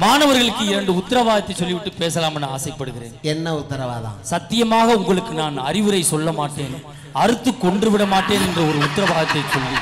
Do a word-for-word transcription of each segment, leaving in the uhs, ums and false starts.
மாணவர்களுக்கு இரண்டு உத்தரவாதத்தை சொல்லிவிட்டு பேசலாம்னு ஆசைப்படுகிறேன். என்ன உத்தரவாதம்? சத்தியமாக உங்களுக்கு நான் அறிவுரை சொல்ல மாட்டேன், அறுத்து கொன்று விட மாட்டேன் என்ற ஒரு உத்தரவாதத்தை சொல்லி.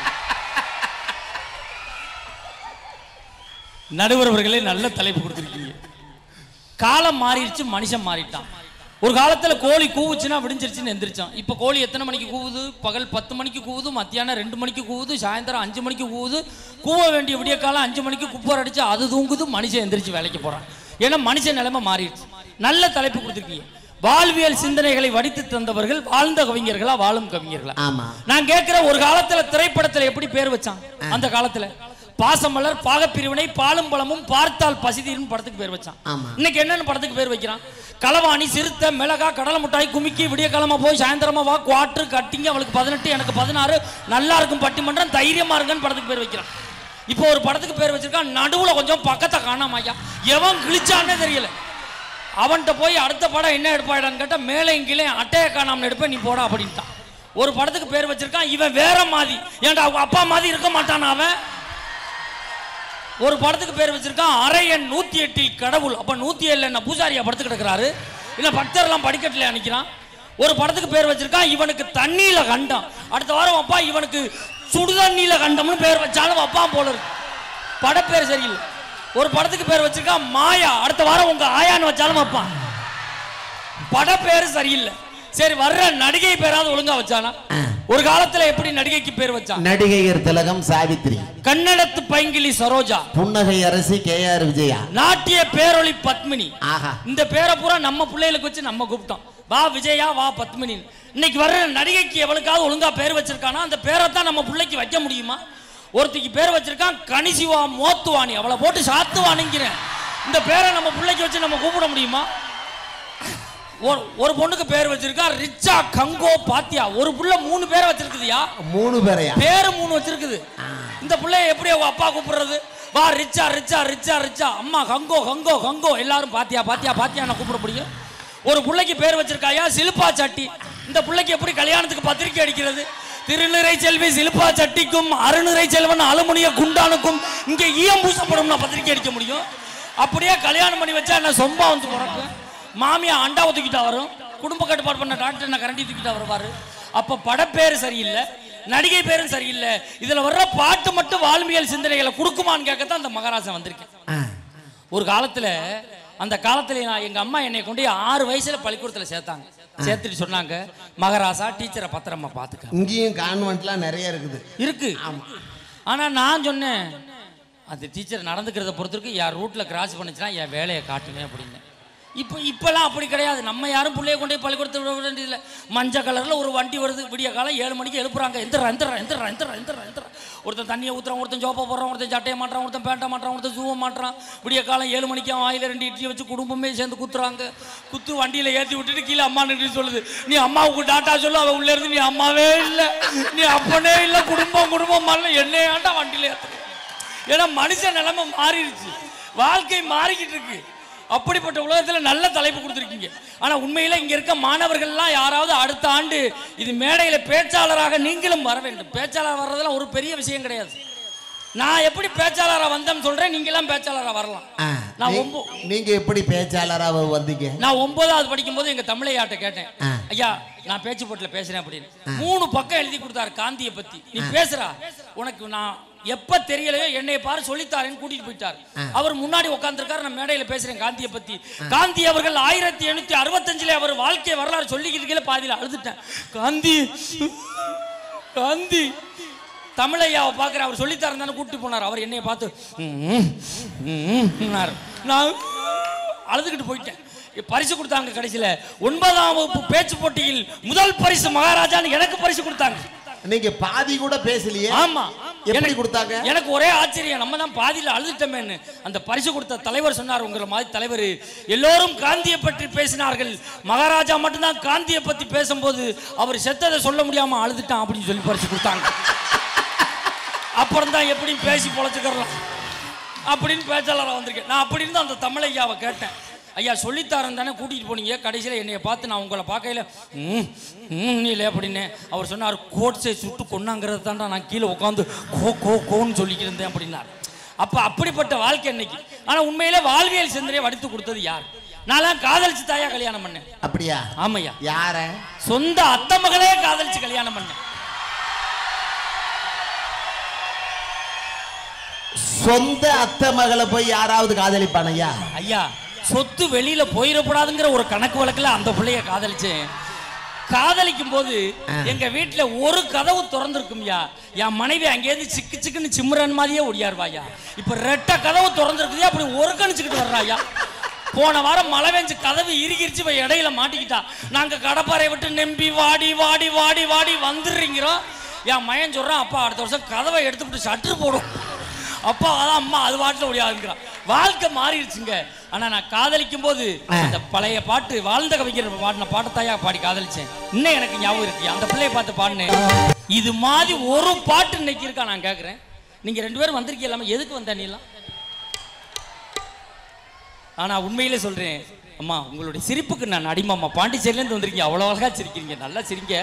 நடுவர் அவர்களே, நல்ல தலைப்பு கொடுத்திருக்கீங்க. காலம் மாறிடுச்சு, மனுஷன் மாறிட்டான். ஒரு காலத்துல கோழி கூவுச்சுன்னா விடிஞ்சிருச்சுன்னு எந்திரிச்சான். இப்ப கோழி எத்தனை மணிக்கு கூவுது? பகல் பத்து மணிக்கு கூவுது, மத்தியானம் ரெண்டு மணிக்கு கூவுது, சாயந்தரம் அஞ்சு மணிக்கு கூவுது. கூவ வேண்டிய விடிய காலம் அஞ்சு மணிக்கு குப்பர் அடிச்சு அது தூங்குது, மனுஷன் எந்திரிச்சு வேலைக்கு போறான். ஏன்னா மனுஷன் நிலைமை மாறிடுச்சு. நல்ல தலைப்பு கொடுத்துருக்கீங்க. வாழ்வியல் சிந்தனைகளை வடித்து தந்தவர்கள் வாழ்ந்த கவிஞர்களா, வாழும் கவிஞர்களா? ஆமா. நான் கேட்கிற, ஒரு காலத்துல திரைப்படத்துல எப்படி பேர் வச்சான்? அந்த காலத்துல பாசமலர், பாகப்பிரிவினை, பாலும் பழமும், பார்த்தால் பசிதீரும் படத்துக்கு பேர் வச்சான். இன்னைக்கு என்னென்ன படத்துக்கு பேர் வைக்கிறான்? களவாணி, சிறுத்தை, மிளகா, கடலை முட்டாய், குமிக்கி, விடிய கிழமை போய் சாயந்தரமா வா, குவாட்ரு, கட்டிங்க, அவளுக்கு பதினெட்டு எனக்கு பதினாறு, நல்லா இருக்கும் பட்டிமன்றம், தைரியமா இருக்குன்னு படத்துக்கு பேர் வைக்கிறான். இப்போ ஒரு படத்துக்கு பேர் வச்சிருக்கான், நடுவுல கொஞ்சம் பக்கத்தை காணாமையா, எவன் கிழிச்சானே தெரியல. அவன்கிட்ட போய் அடுத்த படம் என்ன எடுப்பாடான்னு கேட்டா, மேலே கீழே அட்டையை காணாமல் எடுப்பேன், நீ போடா அப்படின்ட்டான். ஒரு படத்துக்கு பேர் வச்சிருக்கான், இவன் வேற மாதிரி. ஏன்டா அவங்க அப்பா மாதிரி இருக்க மாட்டான் அவன். ஒரு படத்துக்கு பேர் வச்சிருக்கான், அரையன் நூத்தி எட்டில் கடவுள். அப்ப நூத்தி ஏழுல என்ன பூசாரியா படுத்து கிடக்குறாரு, இல்ல பக்தர் எல்லாம் படிக்கட்டுல நிக்கிறான். ஒரு படத்துக்கு பேர் வச்சிருக்கான், இவனுக்கு தண்ணியில கண்டம். அடுத்த வாரம் அப்பா இவனுக்கு சுடுதண்ணியில கண்டம்னு பேர் வச்சாலும் அப்பா போல இருக்கு. படப்பேர் சரியில்லை. ஒரு படத்துக்கு பேர் வச்சிருக்கான் மாயா, அடுத்த வாரம் உங்க ஆயான்னு வச்சாலும் வைப்பான். படப்பேர் சரியில்லை. சரி, வர்ற நடிகை பேராவது ஒழுங்கா வச்சானா? ஒரு காலத்துல எப்படி நடிகைக்கு பேர் வச்சான்? நடிகையர் திலகம் சாவித்ரி, கன்னடத்து பைங்கிலி சரோஜா, புன்னகை அரசி கே ஆர் விஜயா, நாட்டிய பேரொளி பத்மினி. ஆஹா, இந்த பேரை பூரா நம்ம பிள்ளைகளுக்கு வச்சு நம்ம கூப்பிட்டோம். வா விஜயா, வா பத்மினி. இன்னைக்கு வர்ற நடிகைக்கு எவளுக்காவது ஒழுங்கா பேர் வச்சிருக்கானா? அந்த பேரை தான் நம்ம பிள்ளைக்கு வைக்க முடியுமா? ஒருத்திக்கு பேர் வச்சிருக்கான் கனிசிவா மோத்துவானி, அவளை போட்டு சாத்துவானுங்கிறேன். இந்த பேரை நம்ம பிள்ளைக்கு வச்சு நம்ம கூப்பிட முடியுமா? ஒரு பொண்ணுக்கு பேர் வச்சிருக்கா ரிச்சா கங்கோ பாத்தியா. ஒரு புள்ள மூணு பேரை வச்சிருக்குதுயா. மூணு பேரையா? பேரு மூணு வச்சிருக்குது. இந்த பிள்ளைய எப்படி அவங்க அப்பா கூப்பிடுறது? வா ரிச்சா ரிச்சா ரிச்சா ரிச்சா, அம்மா கங்கோ கங்கோ கங்கோ, எல்லாரும் பாத்தியா பாத்தியா பாத்தியா நான் கூப்பிட முடியும்? ஒரு பிள்ளைக்கு பேர் வச்சிருக்காயா சிலுப்பா சட்டி. இந்த பிள்ளைக்கு எப்படி கல்யாணத்துக்கு பத்திரிக்கை அடிக்கிறது? திருநிறை செல்வி சிலுப்பா சட்டிக்கும் அருநிறை செல்வன் அலுமினிய குண்டானுக்கும் இங்க ஈயம் பூசப்படும் பத்திரிக்கை அடிக்க முடியும்? அப்படியே கல்யாணம் பண்ணி வச்சா என்ன சொம்பா வந்து பிறக்கும்? மாமியா அண்டாவை தூக்கிட்டா வரும், குடும்ப கட்டுப்பாடு பண்ண டாக்டர் என்ன கரண்டி தூக்கிட்டா வருவாரு. அப்ப படப்பேரு சரியில்லை, நடிகை பேரும் சரியில்லை. இதுல வர்ற பாட்டு மட்டும் வாழ்வியல் சிந்தனைகளை கொடுக்குமான்னு கேட்கத்தான் அந்த மகாராஜா வந்திருக்கேன். ஒரு காலத்துல, அந்த காலத்துல எங்க அம்மா என்னை கொண்டு ஆறு வயசுல பள்ளிக்கூடத்துல சேர்த்தாங்க. சேர்த்துட்டு சொன்னாங்க, மகாராஜா டீச்சரை பத்திரமா பாத்துக்க. இங்கேயும் கான்வென்ட்லாம் நிறைய இருக்குது இருக்கு. ஆனா நான் சொன்னேன், அந்த டீச்சர் நடந்துக்கிறத பொறுத்திருக்கு, என் ரூட்ல கிராஸ் பண்ணிச்சுன்னா என் வேலையை காட்டுவேன் அப்படின்னு. இப்போ இப்போல்லாம் அப்படி கிடையாது. நம்ம யாரும் பிள்ளைய கொண்டே பள்ளிக்கூடத்தில் விட வேண்டியதில்லை. மஞ்சள் கலரில் ஒரு வண்டி வருது, விடிய காலம் ஏழு மணிக்கு எழுப்புறாங்க, எந்திரா எந்திரா எந்திரா எந்திரா எந்திரா எந்திரா. ஒருத்தன் தண்ணியை ஊற்றுறான், ஒருத்தன் சோப்பை போடுறான், ஒருத்தன் சட்டையை மாட்டுறான், ஒருத்தன் பேண்டை மாட்டுறான், ஒருத்தன் சூவை மாட்டுறான். விடிய காலம் ஏழு மணிக்கு அவன் வாயில ரெண்டு இட்லியை வச்சு குடும்பமே சேர்ந்து குத்துறாங்க. குத்து வண்டியில் ஏற்றி விட்டுட்டு கீழே அம்மா நின்று சொல்லுது, நீ அம்மாவுக்கு டாட்டா சொல்லு. அவன் உள்ளே இருந்து, நீ அம்மாவே இல்லை, நீ அப்பனே இல்லை, குடும்பம் குடும்பம் மாறல, என்னையாண்டா வண்டியில் ஏற்றுறேன். ஏன்னா மனுஷன் நிலைமை மாறிடுச்சு, வாழ்க்கை மாறிக்கிட்டு இருக்கு. அப்படிப்பட்ட உலகத்துல நல்ல தலைப்பு கொடுத்துருக்கீங்க. ஆனா உண்மையில இங்க இருக்க மாணவர்கள்லாம் யாராவது அடுத்த ஆண்டு இது மேடையில பேச்சாளராக நீங்களும் வர வேண்டும். பேச்சாளர் வர்றதெல்லாம் ஒரு பெரிய விஷயம் கிடையாது. நான் எப்படி பேச்சாளராக வந்தேன்னு சொல்றேன், நீங்க எல்லாம் பேச்சாளராக வரலாம். நான் நீங்க எப்படி பேச்சாளராக வந்தீங்க? நான் ஒன்பதாவது படிக்கும் போது எங்க தமிழையாட்ட கேட்டேன், ஐயா நான் பேச்சு போட்டில பேசுறேன் அப்படின்னு. மூணு பக்கம் எழுதி கொடுத்தாரு காந்தியை பத்தி. நீ பேசுறா, உனக்கு நான் எப்ப தெரியலையோ என்னை பாரு சொல்லித்தாரேன்னு கூட்டிட்டு போயிட்டார். அவர் முன்னாடி உட்கார்ந்துருக்காரு, நான் மேடையில பேசுறேன் காந்தியை பத்தி. காந்தி அவர்கள் ஆயிரத்தி எண்ணூத்தி அறுபத்தஞ்சுல அவர் வாழ்க்கை வரலாறு சொல்லிக்கிட்டு பாதியில அழுதுட்டேன். காந்தி காந்தி தமிழையாவை பார்க்குற, அவர் சொல்லித்தாரன் தானே கூப்பிட்டு போனார். அவர் என்னைய பார்த்து நான் அழுதுகிட்டு போயிட்டேன். பரிசு கொடுத்தாங்க. கடைசியில ஒன்பதாம் வகுப்பு பேச்சு போட்டியில் முதல் பரிசு மகாராஜான்னு எனக்கு பரிசு கொடுத்தாங்க. நீங்க பாதி கூட பேசலையே. ஆமா, எப்படி கொடுத்தாங்க? எனக்கு ஒரே ஆச்சரியம், நம்ம தான் பாதியில அழுதுட்டோமேன்னு. அந்த பரிசு கொடுத்த தலைவர் சொன்னார், உங்களை மாதிரி தலைவர் எல்லோரும் காந்தியை பற்றி பேசினார்கள், மகாராஜா மட்டும்தான் காந்தியை பத்தி பேசும்போது அவர் செத்ததை சொல்ல முடியாம அழுதுட்டான் அப்படின்னு சொல்லி பரிசு கொடுத்தாங்க. அப்புறம் தான் எப்படி பேசி பொழைச்சுக்கலாம் அப்படின்னு பேச்சாளராக வந்திருக்கேன். நான் அப்படி இருந்து அந்த தமிழையாவை கேட்டேன், ஐயா சொல்லித்தாரன் தானே கூட்டிகிட்டு போனீங்க, கடைசியில் என்னைய பார்த்து நான் உங்களை பார்க்கையில் ம் ம் நீ இல்லை அப்படின்னு அவர் சொன்னார். கோட்ஸை சுட்டு கொண்டாங்கிறது தாண்டா நான் கீழே உட்காந்து கோ கோ கோன்னு சொல்லிக்கிட்டு இருந்தேன் அப்படின்னார். அப்ப அப்படிப்பட்ட வாழ்க்கை இன்னைக்கு. ஆனா உண்மையிலே வாழ்வியல் சிந்தனையை வடித்து கொடுத்தது யார்? நான் காதலிச்சு தாயா கல்யாணம் பண்ணேன். அப்படியா? ஆமையா. யார? சொந்த அத்தை மகளே காதலிச்சு கல்யாணம் பண்ணேன். சொந்த அத்தை மகளை போய் யாராவது காதலிப்பானையா? ஐயா, சொத்து வெளியில போயிடக்கூடாதுங்கிற ஒரு கணக்கு வழக்குல அந்த பிள்ளைய காதலிச்சேன். காதலிக்கும் போது எங்க வீட்டுல ஒரு கதவு திறந்திருக்கும்யா, என் மனைவி அங்கேயிருந்து சிக்கு சிக்குன்னு சிம்ரன் மாதிரியே ஒடியாருவாயா. இப்ப ரெட்ட கதவு திறந்திருக்குது, அப்படி ஒரு கணிச்சுக்கிட்டு வர்றாயா. போன வாரம் மழை பெஞ்சு கதவு இறுகிருச்சு, போய் இடையில மாட்டிக்கிட்டா. நாங்க கடப்பாறை விட்டு நம்பி வாடி வாடி வாடி வாடி வந்துடுறீங்கிறோம். என் மயன் சொல்றான், அப்பா அடுத்த வருஷம் கதவை எடுத்துக்கிட்டு சற்று போடும். அப்பா அதான் அம்மா அது பாட்டில் ஒடியாதுங்கிறான். வாழ்க்கை மாறிடுச்சுங்க. ஆனா நான் காதலிக்கும் போது அந்த பழைய பாட்டு வாழ்ந்த கவிஞர் பாடின பாட்டத்தாயா பாடி காதலிச்சேன். இன்னும் எனக்கு ஞாபகம் இருக்கு, அந்த பிள்ளைய பார்த்து பாடினேன். இது மாதிரி ஒரு பாட்டு இன்னைக்கு இருக்கா? நான் கேட்குறேன், நீங்க ரெண்டு பேரும் வந்திருக்கீங்க, எதுக்கு வந்த நீலாம்? ஆனா உண்மையிலே சொல்றேன் அம்மா, உங்களுடைய சிரிப்புக்கு நான் அடிமாம்மா. பாண்டிச்சேரியிலேருந்து வந்திருக்கீங்க, அவ்வளோ அழகா சிரிக்கிறீங்க, நல்லா சிரிங்க.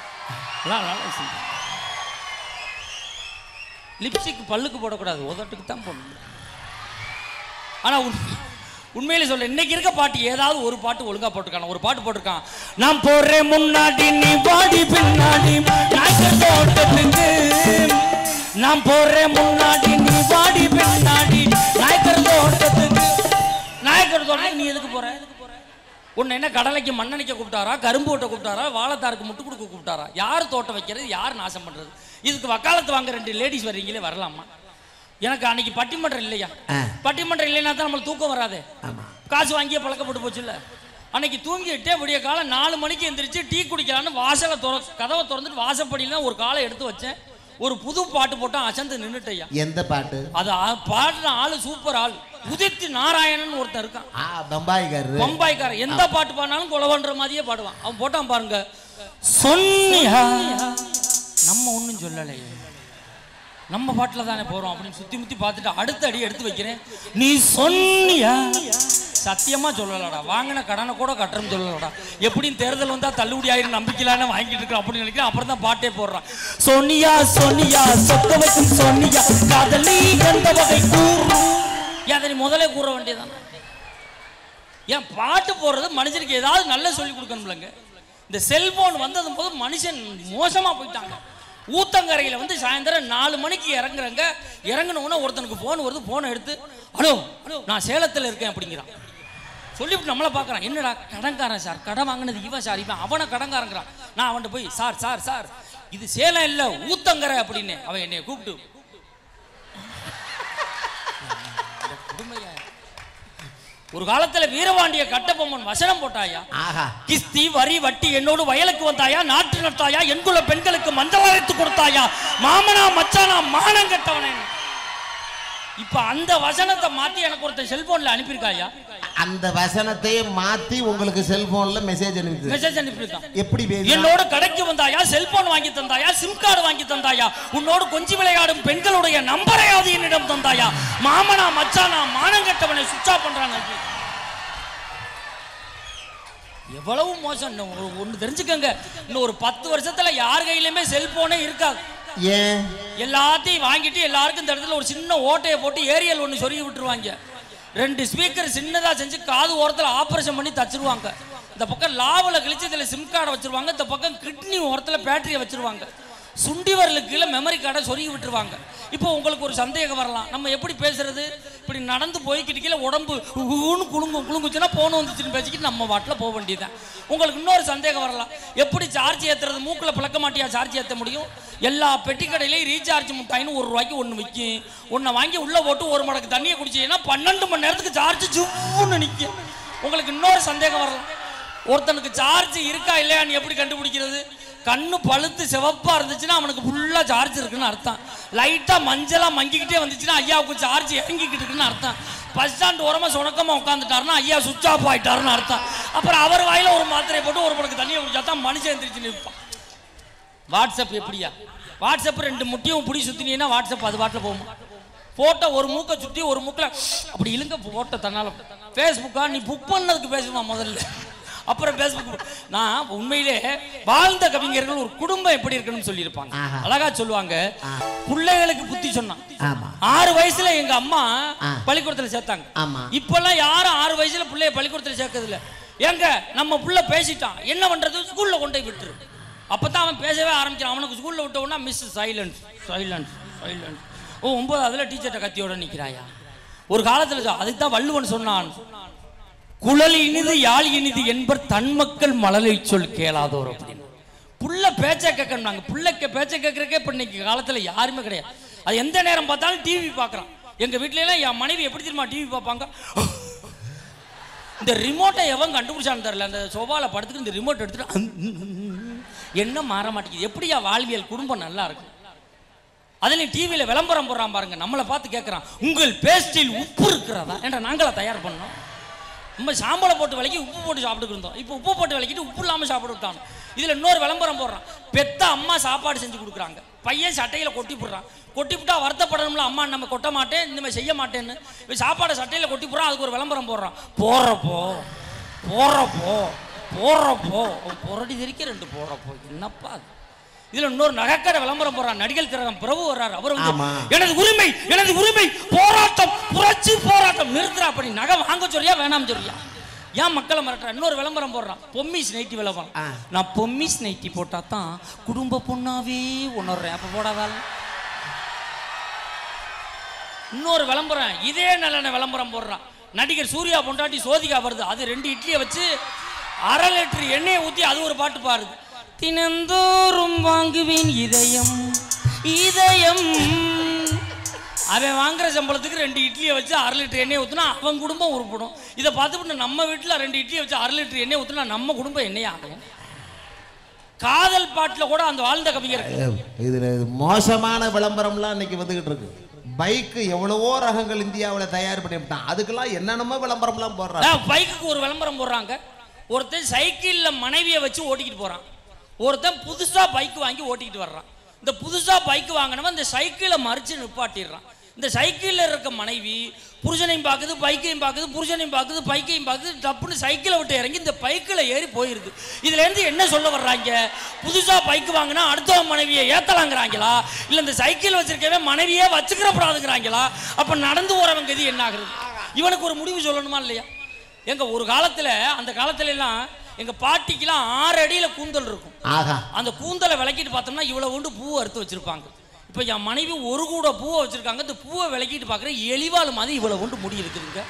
லிப்ஸ்டிக் பல்லுக்கு போடக்கூடாது, உதட்டுக்கு தான் போடணும். ஆனா உண்மையிலே சொல்றேன், இன்னைக்கு இருக்க பாட்டு ஏதாவது ஒரு பாட்டு ஒழுங்கா போட்டிருக்கான. ஒரு பாட்டு போட்டிருக்கான், நான் போறேன் முன்னாடி நீ பாடி பின்னாடி நாய்க்கர் தோட்டத்துக்கு, நான் போறேன் முன்னாடி நீ பாடி பின்னாடி நாய்க்கர் தோட்டத்துக்கு. நாய்க்கர் தோட்டத்துக்கு நீ எதுக்கு போற? உன்னை என்ன கடலைக்கு மண்ணெண்ணிக்க கூப்பிட்டாரா, கரும்பு ஓட்ட கூப்பிட்டாரா, வாழைத்தாருக்கு முட்டு கொடுக்க கூப்பிட்டாரா? யார் தோட்டம் வைக்கிறது, யார் நாசம் பண்றது? இதுக்கு வக்காலத்து வாங்க ரெண்டு லேடிஸ் வர்றீங்களே, வரலாமா? எனக்கு அன்னைக்கு பட்டிமன்றம் இல்லையா? பட்டிமன்றம் இல்லைன்னா தான் நம்மளுக்கு தூக்கம் வராது. காசு வாங்கியே பழக்கப்பட்டு போச்சு இல்ல. அன்னைக்கு தூங்கிட்டே விடிய காலம் நாலு மணிக்கு எந்திரிச்சு டீ குடிக்கலான்னு வாசலை திற கதவை திறந்துட்டு வாசப்படியில ஒரு காலை எடுத்து வச்சேன். ஒரு புது பாட்டு போட்டா அசந்து நின்னுட்டையா. எந்த பாட்டு? அது பாடுற ஆளு சூப்பர் ஆள், உதித் நாராயணன் ஒருத்தன் இருக்கான், பம்பாய்க்காரர். பம்பாய்க்காரர் எந்த பாட்டு பாடினாலும் கொலவன்ற மாதிரியே பாடுவான். அவன் போட்டான் பாருங்க, சொன்னியா நம்ம ஒன்றும் சொல்லலையே, நம்ம பாட்டில் தானே போகிறோம் அப்படின்னு சுற்றி முற்றி பார்த்துட்டு அடுத்த அடி எடுத்து வைக்கிறேன். நீ சொன்னியா? சத்தியமாக சொல்லலடா, வாங்கின கடனை கூட கட்டுறன்னு சொல்லலடா. எப்படியும் தேர்தல் வந்தால் தள்ளுபடி ஆயிரம் நம்பிக்கையிலான வாங்கிட்டு இருக்கிறோம் அப்படின்னு நினைக்கிறேன். அப்புறம் தான் பாட்டே போடுறான், சொன்னியா சொன்னியா சொக்க வைக்கும் சொன்னியா காதலி எந்த வகை கூறு. ஏன் அதை நீ முதலே கூற வேண்டியதானே? ஏன் பாட்டு போடுறது மனுஷனுக்கு ஏதாவது நல்ல சொல்லி கொடுக்கணும்லங்க. இந்த செல்போன் வந்ததும் போது மனுஷன் மோசமா போயிட்டாங்க. ஊத்தங்கரையில் வந்து சாயந்தரம் நாலு மணிக்கு இறங்குறங்க, இறங்கினோன்னா ஒருத்தனுக்கு போன் வருது, போனை எடுத்து ஹலோ நான் சேலத்தில் இருக்கேன் அப்படிங்கிறான். சொல்லிவிட்டு நம்மளை பார்க்குறான், என்னடா கடன்காரன் சார், கடன் வாங்கினது இவன் சார், இவன் அவனை கடன்காரங்கிறான். நான் அவன்கிட்ட போய் சார் சார் சார் இது சேலம் இல்லை ஊத்தங்கரை அப்படின்னு அவன் என்னை கூப்பிட்டு ஒரு காலத்துல வீரபாண்டிய கட்டபொம்மன் வசனம் போட்டாயா, கிஸ்தி வரி வட்டி என்னோடு வயலுக்கு வந்தாயா, நாட்டு நட்டாயா, என்குள்ள பெண்களுக்கு மஞ்சள் அரைத்து கொடுத்தாயா, மாமனா மச்சானா மானம் கட்டவனே. இப்ப அந்த வசனத்தை மாத்தி எனக்கு ஒருத்தர் செல்போன்ல அனுப்பியிருக்காயா. அந்த வசனத்தையே மாத்தி உங்களுக்கு செல்போன்ல மெசேஜ் அனுப்பி மெசேஜ் அனுப்பியிருக்கான். எப்படி? என்னோட கடைக்கு வந்தாயா, செல்போன் வாங்கி தந்தாயா, சிம் கார்டு வாங்கி தந்தாயா, உன்னோடு கொஞ்சி விளையாடும் பெண்களுடைய நம்பரையாவது என்னிடம் தந்தாயா, மாமனா மச்சானா மானம் கட்டவனை சுவிட்ச் ஆஃப் பண்றாங்க. எவ்வளவு மோசம். ஒன்று தெரிஞ்சுக்கங்க, இன்னும் ஒரு பத்து வருஷத்துல யார் கையிலுமே செல்போனே இருக்காது. ஏன்? எல்லாத்தையும் வாங்கிட்டு எல்லாருக்கும் இந்த இடத்துல ஒரு சின்ன ஓட்டையை போட்டு ஏரியல் ஒன்று சொருகி விட்டுருவாங்க. ரெண்டு ஸ்பீக்கர் சின்னதா செஞ்சு காது ஓரத்தில் ஆப்ரேஷன் பண்ணி தச்சிருவாங்க. இந்த பக்கம் லாவில் கழிச்சு இதில் சிம் கார்டை வச்சிருவாங்க, இந்த பக்கம் கிட்னி ஓரத்தில் பேட்டரியை வச்சிருவாங்க, சுண்டி வரலுக்கு கீழே மெமரி கார்டை சொருகி விட்டுருவாங்க. இப்போ உங்களுக்கு ஒரு சந்தேகம் வரலாம், நம்ம எப்படி பேசுறது? இப்படி நடந்து போய்கிட்டு கீழே உடம்பு குழுங்கும் குழுங்குச்சுன்னா போன வந்துச்சுன்னு பேசிக்கிட்டு நம்ம வாட்டில் போக வேண்டியதான். உங்களுக்கு இன்னொரு சந்தேகம் வரலாம், எப்படி சார்ஜ் ஏற்றுறது? மூக்கில் பிளக்க மாட்டியா சார்ஜ் ஏற்ற முடியும்? எல்லா பெட்டி கடையிலையும் ரீசார்ஜ் முட்டாயின்னு ஒரு ரூபாய்க்கு ஒன்று விற்கும். ஒன்றை வாங்கி உள்ளே போட்டு ஒரு மடக்கு தண்ணியை குடிச்சீங்கன்னா பன்னெண்டு மணி நேரத்துக்கு சார்ஜ் ஜூன்னு நிற்கும். உங்களுக்கு இன்னொரு சந்தேகம் வரலாம், ஒருத்தனுக்கு சார்ஜ் இருக்கா இல்லையான்னு எப்படி கண்டுபிடிக்கிறது? கண்ணு பழுத்து சிவப்பா இருந்துச்சுன்னா அவனுக்கு ஃபுல்லா சார்ஜ் இருக்குன்னு அர்த்தம். லைட்டா மஞ்சளா மங்கிக்கிட்டே வந்துச்சுன்னா ஐயாவுக்கு சார்ஜ் இறங்கிக்கிட்டு இருக்குன்னு அர்த்தம். பஸ் ஸ்டாண்ட் ஓரமா சுணக்கமா உட்காந்துட்டாருன்னா ஐயா சுவிட்ச் ஆஃப் ஆயிட்டாருன்னு அர்த்தம். அப்புறம் அவர் வாயில ஒரு மாத்திரையை போட்டு ஒரு படக்கு தண்ணியை குடிச்சா தான் மனுஷன் எந்திரிச்சு நிற்பான். வாட்ஸ்அப் எப்படியா? வாட்ஸ்அப் ரெண்டு முட்டியும் பிடி சுத்தினீங்கன்னா வாட்ஸ்அப் அது வாட்டில் போகுமா? போட்டோ ஒரு மூக்கை சுற்றி ஒரு மூக்கில் அப்படி இழுங்க போட்டோ தன்னால. ஃபேஸ்புக்கா நீ புக் பண்ணதுக்கு பேசுமா முதல்ல, அப்புறம் பேஸ்புக். நான் உண்மையிலே வாழ்ந்த கவிஞர்கள் ஒரு குடும்பம் எப்படி இருக்கணும்னு சொல்லியிருப்பாங்க. அழகா சொல்லுவாங்க. பிள்ளைகளுக்கு புத்தி சொன்னான். ஆறு வயசுல எங்க அம்மா பள்ளிக்கூடத்துல சேர்த்தாங்க. இப்பெல்லாம் யாரும் ஆறு வயசுல பிள்ளைய பள்ளிக்கூடத்துல சேர்க்கறது இல்ல. எங்க நம்ம புள்ள பேசிட்டான், என்ன பண்றது, ஸ்கூல்ல கொண்டு போய் விட்டுரு. அப்பதான் அவன் பேசவே ஆரம்பிக்கிறான். அவனுக்கு ஸ்கூல்ல விட்ட உடனே மிஸ் சைலன்ஸ் சைலன்ஸ் சைலன்ஸ். ஓ ஒன்பதாவதுல டீச்சர்ட்ட கத்தியோட நிக்கிறாயா. ஒரு காலத்துல அதுக்கு தான் வள்ளுவன் சொன்னான், குழல் இனிது யாழ் இனிது என்பர் தன் மக்கள் மழலை சொல் கேளாதோர் அப்படின்னு. புள்ள பேச்ச கேட்கறாங்க. புள்ளைக்கு பேச்ச கேட்கறக்கே இப்ப இன்னைக்கு காலத்துல யாருமே கிடையாது. அது எந்த நேரம் பார்த்தாலும் டிவி பாக்குறான். எங்க வீட்டுல எல்லாம் என் மனைவி எப்படி தெரியுமா டிவி பார்ப்பாங்க, இந்த ரிமோட்டை எவன் கண்டுபிடிச்சான்னு தெரியல, அந்த சோபால படுத்துட்டு இந்த ரிமோட் எடுத்துட்டு என்ன மாற மாட்டேங்குது. எப்படியா வாழ்வியல் குடும்பம் நல்லா இருக்கும். அதுல டிவியில விளம்பரம் போடுறான் பாருங்க, நம்மளை பார்த்து கேட்கறான், உங்கள் பேஸ்டில் உப்பு இருக்கிறதா என்ற நாங்களா தயார் பண்ணோம். நம்ம சாம்பலை போட்டு விலைக்கு உப்பு போட்டு சாப்பிட்டு இருந்தோம். இப்போ உப்பு போட்டு விலைக்கிட்டு உப்பு இல்லாமல் சாப்பிட்டு விட்டாங்க. இதில் இன்னொரு விளம்பரம் போடுறான், பெத்த அம்மா சாப்பாடு செஞ்சு கொடுக்குறாங்க, பையன் சட்டையில் கொட்டி போடுறான். கொட்டி விட்டா வருத்தப்படணும்ல, அம்மா நம்ம கொட்ட மாட்டேன் இனிமேல் செய்ய மாட்டேன்னு சாப்பாடை சட்டையில் கொட்டி போடுறான். அதுக்கு ஒரு விளம்பரம் போடுறான், போடுறப்போ போடுறப்போ போடுறப்போ பொரடி தெரிக்க ரெண்டு போடுறப்போ. என்னப்பா இதுல இன்னொரு நகைக்கடை விளம்பரம் போடுறான். நடிகர் திலகம் பிரபு வர்றாரு. அவர் வந்து எனது உரிமை எனது உரிமை போராட்டம் புரட்சி போராட்டம் நிறுத்துறா. அப்படி நகை வாங்க சொல்றியா வேணாம் சொல்றியா, ஏன் மக்களை மிரட்டுற. இன்னொரு விளம்பரம் போடுறான், பொம்மிஸ் நைட்டி விளம்பரம். நான் பொம்மிஸ் நைட்டி போட்டா தான் குடும்ப பொண்ணாவே உணர்றேன், அப்ப போடாதால். இன்னொரு விளம்பரம் இதே நல்ல விளம்பரம் போடுறான். நடிகர் சூர்யா பொண்டாட்டி சோதிகா வருது. அது ரெண்டு இட்லியை வச்சு அரை லிட்டர் எண்ணெயை ஊற்றி அது ஒரு பாட்டு பாருது. தினந்தோறும் வாங்குவேன் இதயம் இதயம். அவன் வாங்குற சம்பளத்துக்கு ரெண்டு இட்லியை வச்சு அரை லிட்டர் எண்ணெய் ஊற்றினா அவன் குடும்பம் உருப்படும். இதை பார்த்துட்டு நம்ம வீட்டில் ரெண்டு இட்லியை வச்சு அரை லிட்டர் எண்ணெய் ஊற்றினா நம்ம குடும்பம் எண்ணெய் ஆகும். காதல் பாட்டில் கூட அந்த வாழ்ந்த கவிஞர். இதுல மோசமான விளம்பரம்லாம் இன்னைக்கு வந்துகிட்டு இருக்கு. பைக்கு எவ்வளவோ ரகங்கள் இந்தியாவில் தயார் பண்ணிவிட்டான், அதுக்கெல்லாம் என்னென்னமோ விளம்பரம்லாம் போடுறாங்க. பைக்குக்கு ஒரு விளம்பரம் போடுறாங்க. ஒருத்தன் சைக்கிள்ல மனைவியை வச்சு ஓட்டிக்கிட்டு போறான், ஒருத்தன் புதுசா பைக் வாங்கி ஓட்டிக்கிட்டு வர்றான். இந்த புதுசா பைக் வாங்கினவன் இந்த சைக்கிளை மறிச்சு நிப்பாட்டிடுறான். இந்த சைக்கிள்ல இருக்க மனைவி புருஷனையும் பார்க்குது, பைக்கையும் பார்க்குது, புருஷனையும் பார்க்குது, பைக்கையும் பார்க்குது. டப்புன்னு சைக்கிளை விட்டு இறங்கி இந்த பைக்கில் ஏறி போயிருது. இதுல இருந்து என்ன சொல்ல வர்றாங்க, புதுசா பைக் வாங்கினா அடுத்த மனைவியை ஏத்தலாங்கிறாங்களா, இல்ல இந்த சைக்கிள் வச்சிருக்கவே மனைவியே வச்சுக்கிறப்படாதுங்கிறாங்களா? அப்ப நடந்து போறவங்க இது என்ன ஆகுறது? இவனுக்கு ஒரு முடிவு சொல்லணுமா இல்லையா? எங்க ஒரு காலத்துல அந்த காலத்துல எல்லாம் எங்க பாட்டிக்கெல்லாம் ஆறு அடியில கூந்தல் இருக்கும். அந்த கூந்தலை விளக்கிட்டு பார்த்தோம்னா இவ்வளவு கொண்டு பூவை அறுத்து வச்சிருப்பாங்க. இப்ப என் மனைவி ஒரு கூட பூவை வச்சிருக்காங்க. இந்த பூவை விளக்கிட்டு பாக்குறேன், எலிவாள் மாதிரி இவ்வளவு கொண்டு முடி இருக்குதுங்க.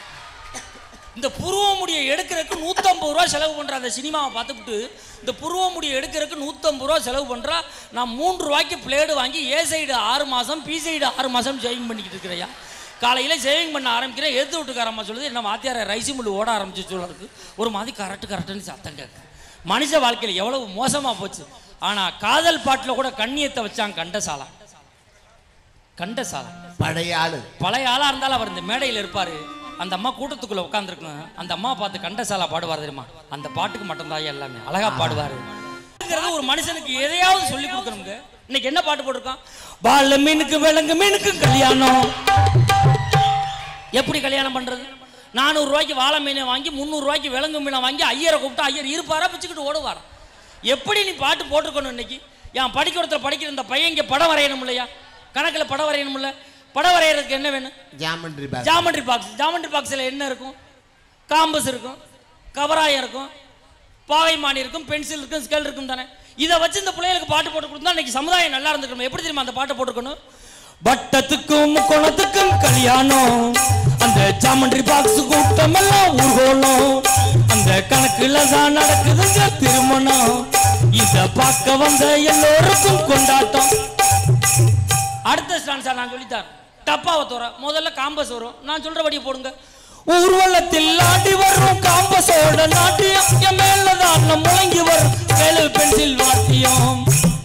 இந்த புருவ முடியை எடுக்கிறதுக்கு நூத்தி ஐம்பது ரூபா செலவு பண்ற அந்த சினிமாவை பார்த்துட்டு இந்த புருவ முடியை எடுக்கிறதுக்கு நூத்தி ஐம்பது ரூபா செலவு பண்றா. நான் மூன்று ரூபாய்க்கு பிளேடு வாங்கி ஏ சைடு ஆறு மாசம் பி சைடு ஆறு மாசம் ஷேவிங் பண்ணிக்கிட்டு இருக்கிறையா. காலையில் ஷேவிங் பண்ண ஆரம்பிக்கிறேன், எடுத்து விட்டுக்காரம்மா சொல்லுது, என்ன வாத்தியார ரைசி முள்ளு ஓட ஆரம்பிச்சு சொல்லுறது. ஒரு மாதிரி கரெக்டு கரெக்டுன்னு சத்தம் கேட்கு. மனுஷ வாழ்க்கையில் எவ்வளவு மோசமாக போச்சு. ஆனால் காதல் பாட்டில் கூட கண்ணியத்தை வச்சாங்க. கண்டசாலா கண்டசாலா பழைய ஆளு பழைய ஆளாக இருந்தாலும் அவர் இந்த மேடையில் இருப்பார். அந்த அம்மா கூட்டத்துக்குள்ளே உட்காந்துருக்கணும். அந்த அம்மா பார்த்து கண்டசாலா பாடுவார் தெரியுமா, அந்த பாட்டுக்கு மட்டும்தான் எல்லாமே அழகா பாடுவார். ஒரு மனுஷனுக்கு எதையாவது சொல்லி கொடுக்கணுங்க. இன்னைக்கு என்ன பாட்டு போட்டிருக்கான், பால மீனுக்கு விலங்கு மீனுக்கு கல்யாணம். எப்படி கல்யாணம் பண்றது? நானூறு ரூபாய்க்கு வாழை மீனை வாங்கி முந்நூறு ரூபாய்க்கு விலங்கு மீனை வாங்கி ஐயரை கூப்பிட்டு ஐயர் இருப்பாரா பிச்சுக்கிட்டு ஓடுவார். எப்படி நீ பாட்டு போட்டிருக்கணும்? இன்னைக்கு என் படிக்கிறதுல படிக்கிற இந்த பையன் இங்கே படம் வரையணும் இல்லையா, கணக்கில் படம் வரையணும் இல்லை, படம் வரைகிறதுக்கு என்ன வேணும்? Geometry box. Geometry box. Geometry பாக்ஸில் என்ன இருக்கும்? காம்பஸ் இருக்கும், கவராயம் இருக்கும், பாகைமானி இருக்கும், பென்சில் இருக்கும், ஸ்கேல் இருக்கும் தானே. இதை வச்சு இந்த பிள்ளைகளுக்கு பாட்டு போட்டு கொடுத்தா இன்னைக்கு சமுதாயம் நல்லா இருந்துக்கணும். எப்படி தெரியுமா அந்த பாட்டை போட்டுக்கணும்? வட்டத்துக்கும் குளத்துக்கும் கல்யாணம், அந்த ஜாமெண்ட்ரி பாக்ஸ் கூட்டம் எல்லாம் ஊர்வலம், அந்த கணக்குல தான் நடக்குதுங்க திருமணம், இத பார்க்க வந்த எல்லோருக்கும் கொண்டாட்டம். அடுத்த ஸ்டான்ஸா நான் சொல்லித்தார். டப்பாவை தோற முதல்ல காம்பஸ் வரும், நான் சொல்றபடி போடுங்க. ஊர்வலத்தில் ஆடி வரும் காம்பஸோட நாட்டியம், என் மேலதான் முழங்கி வரும் ஸ்கேல் பென்சில் வாத்தியம்,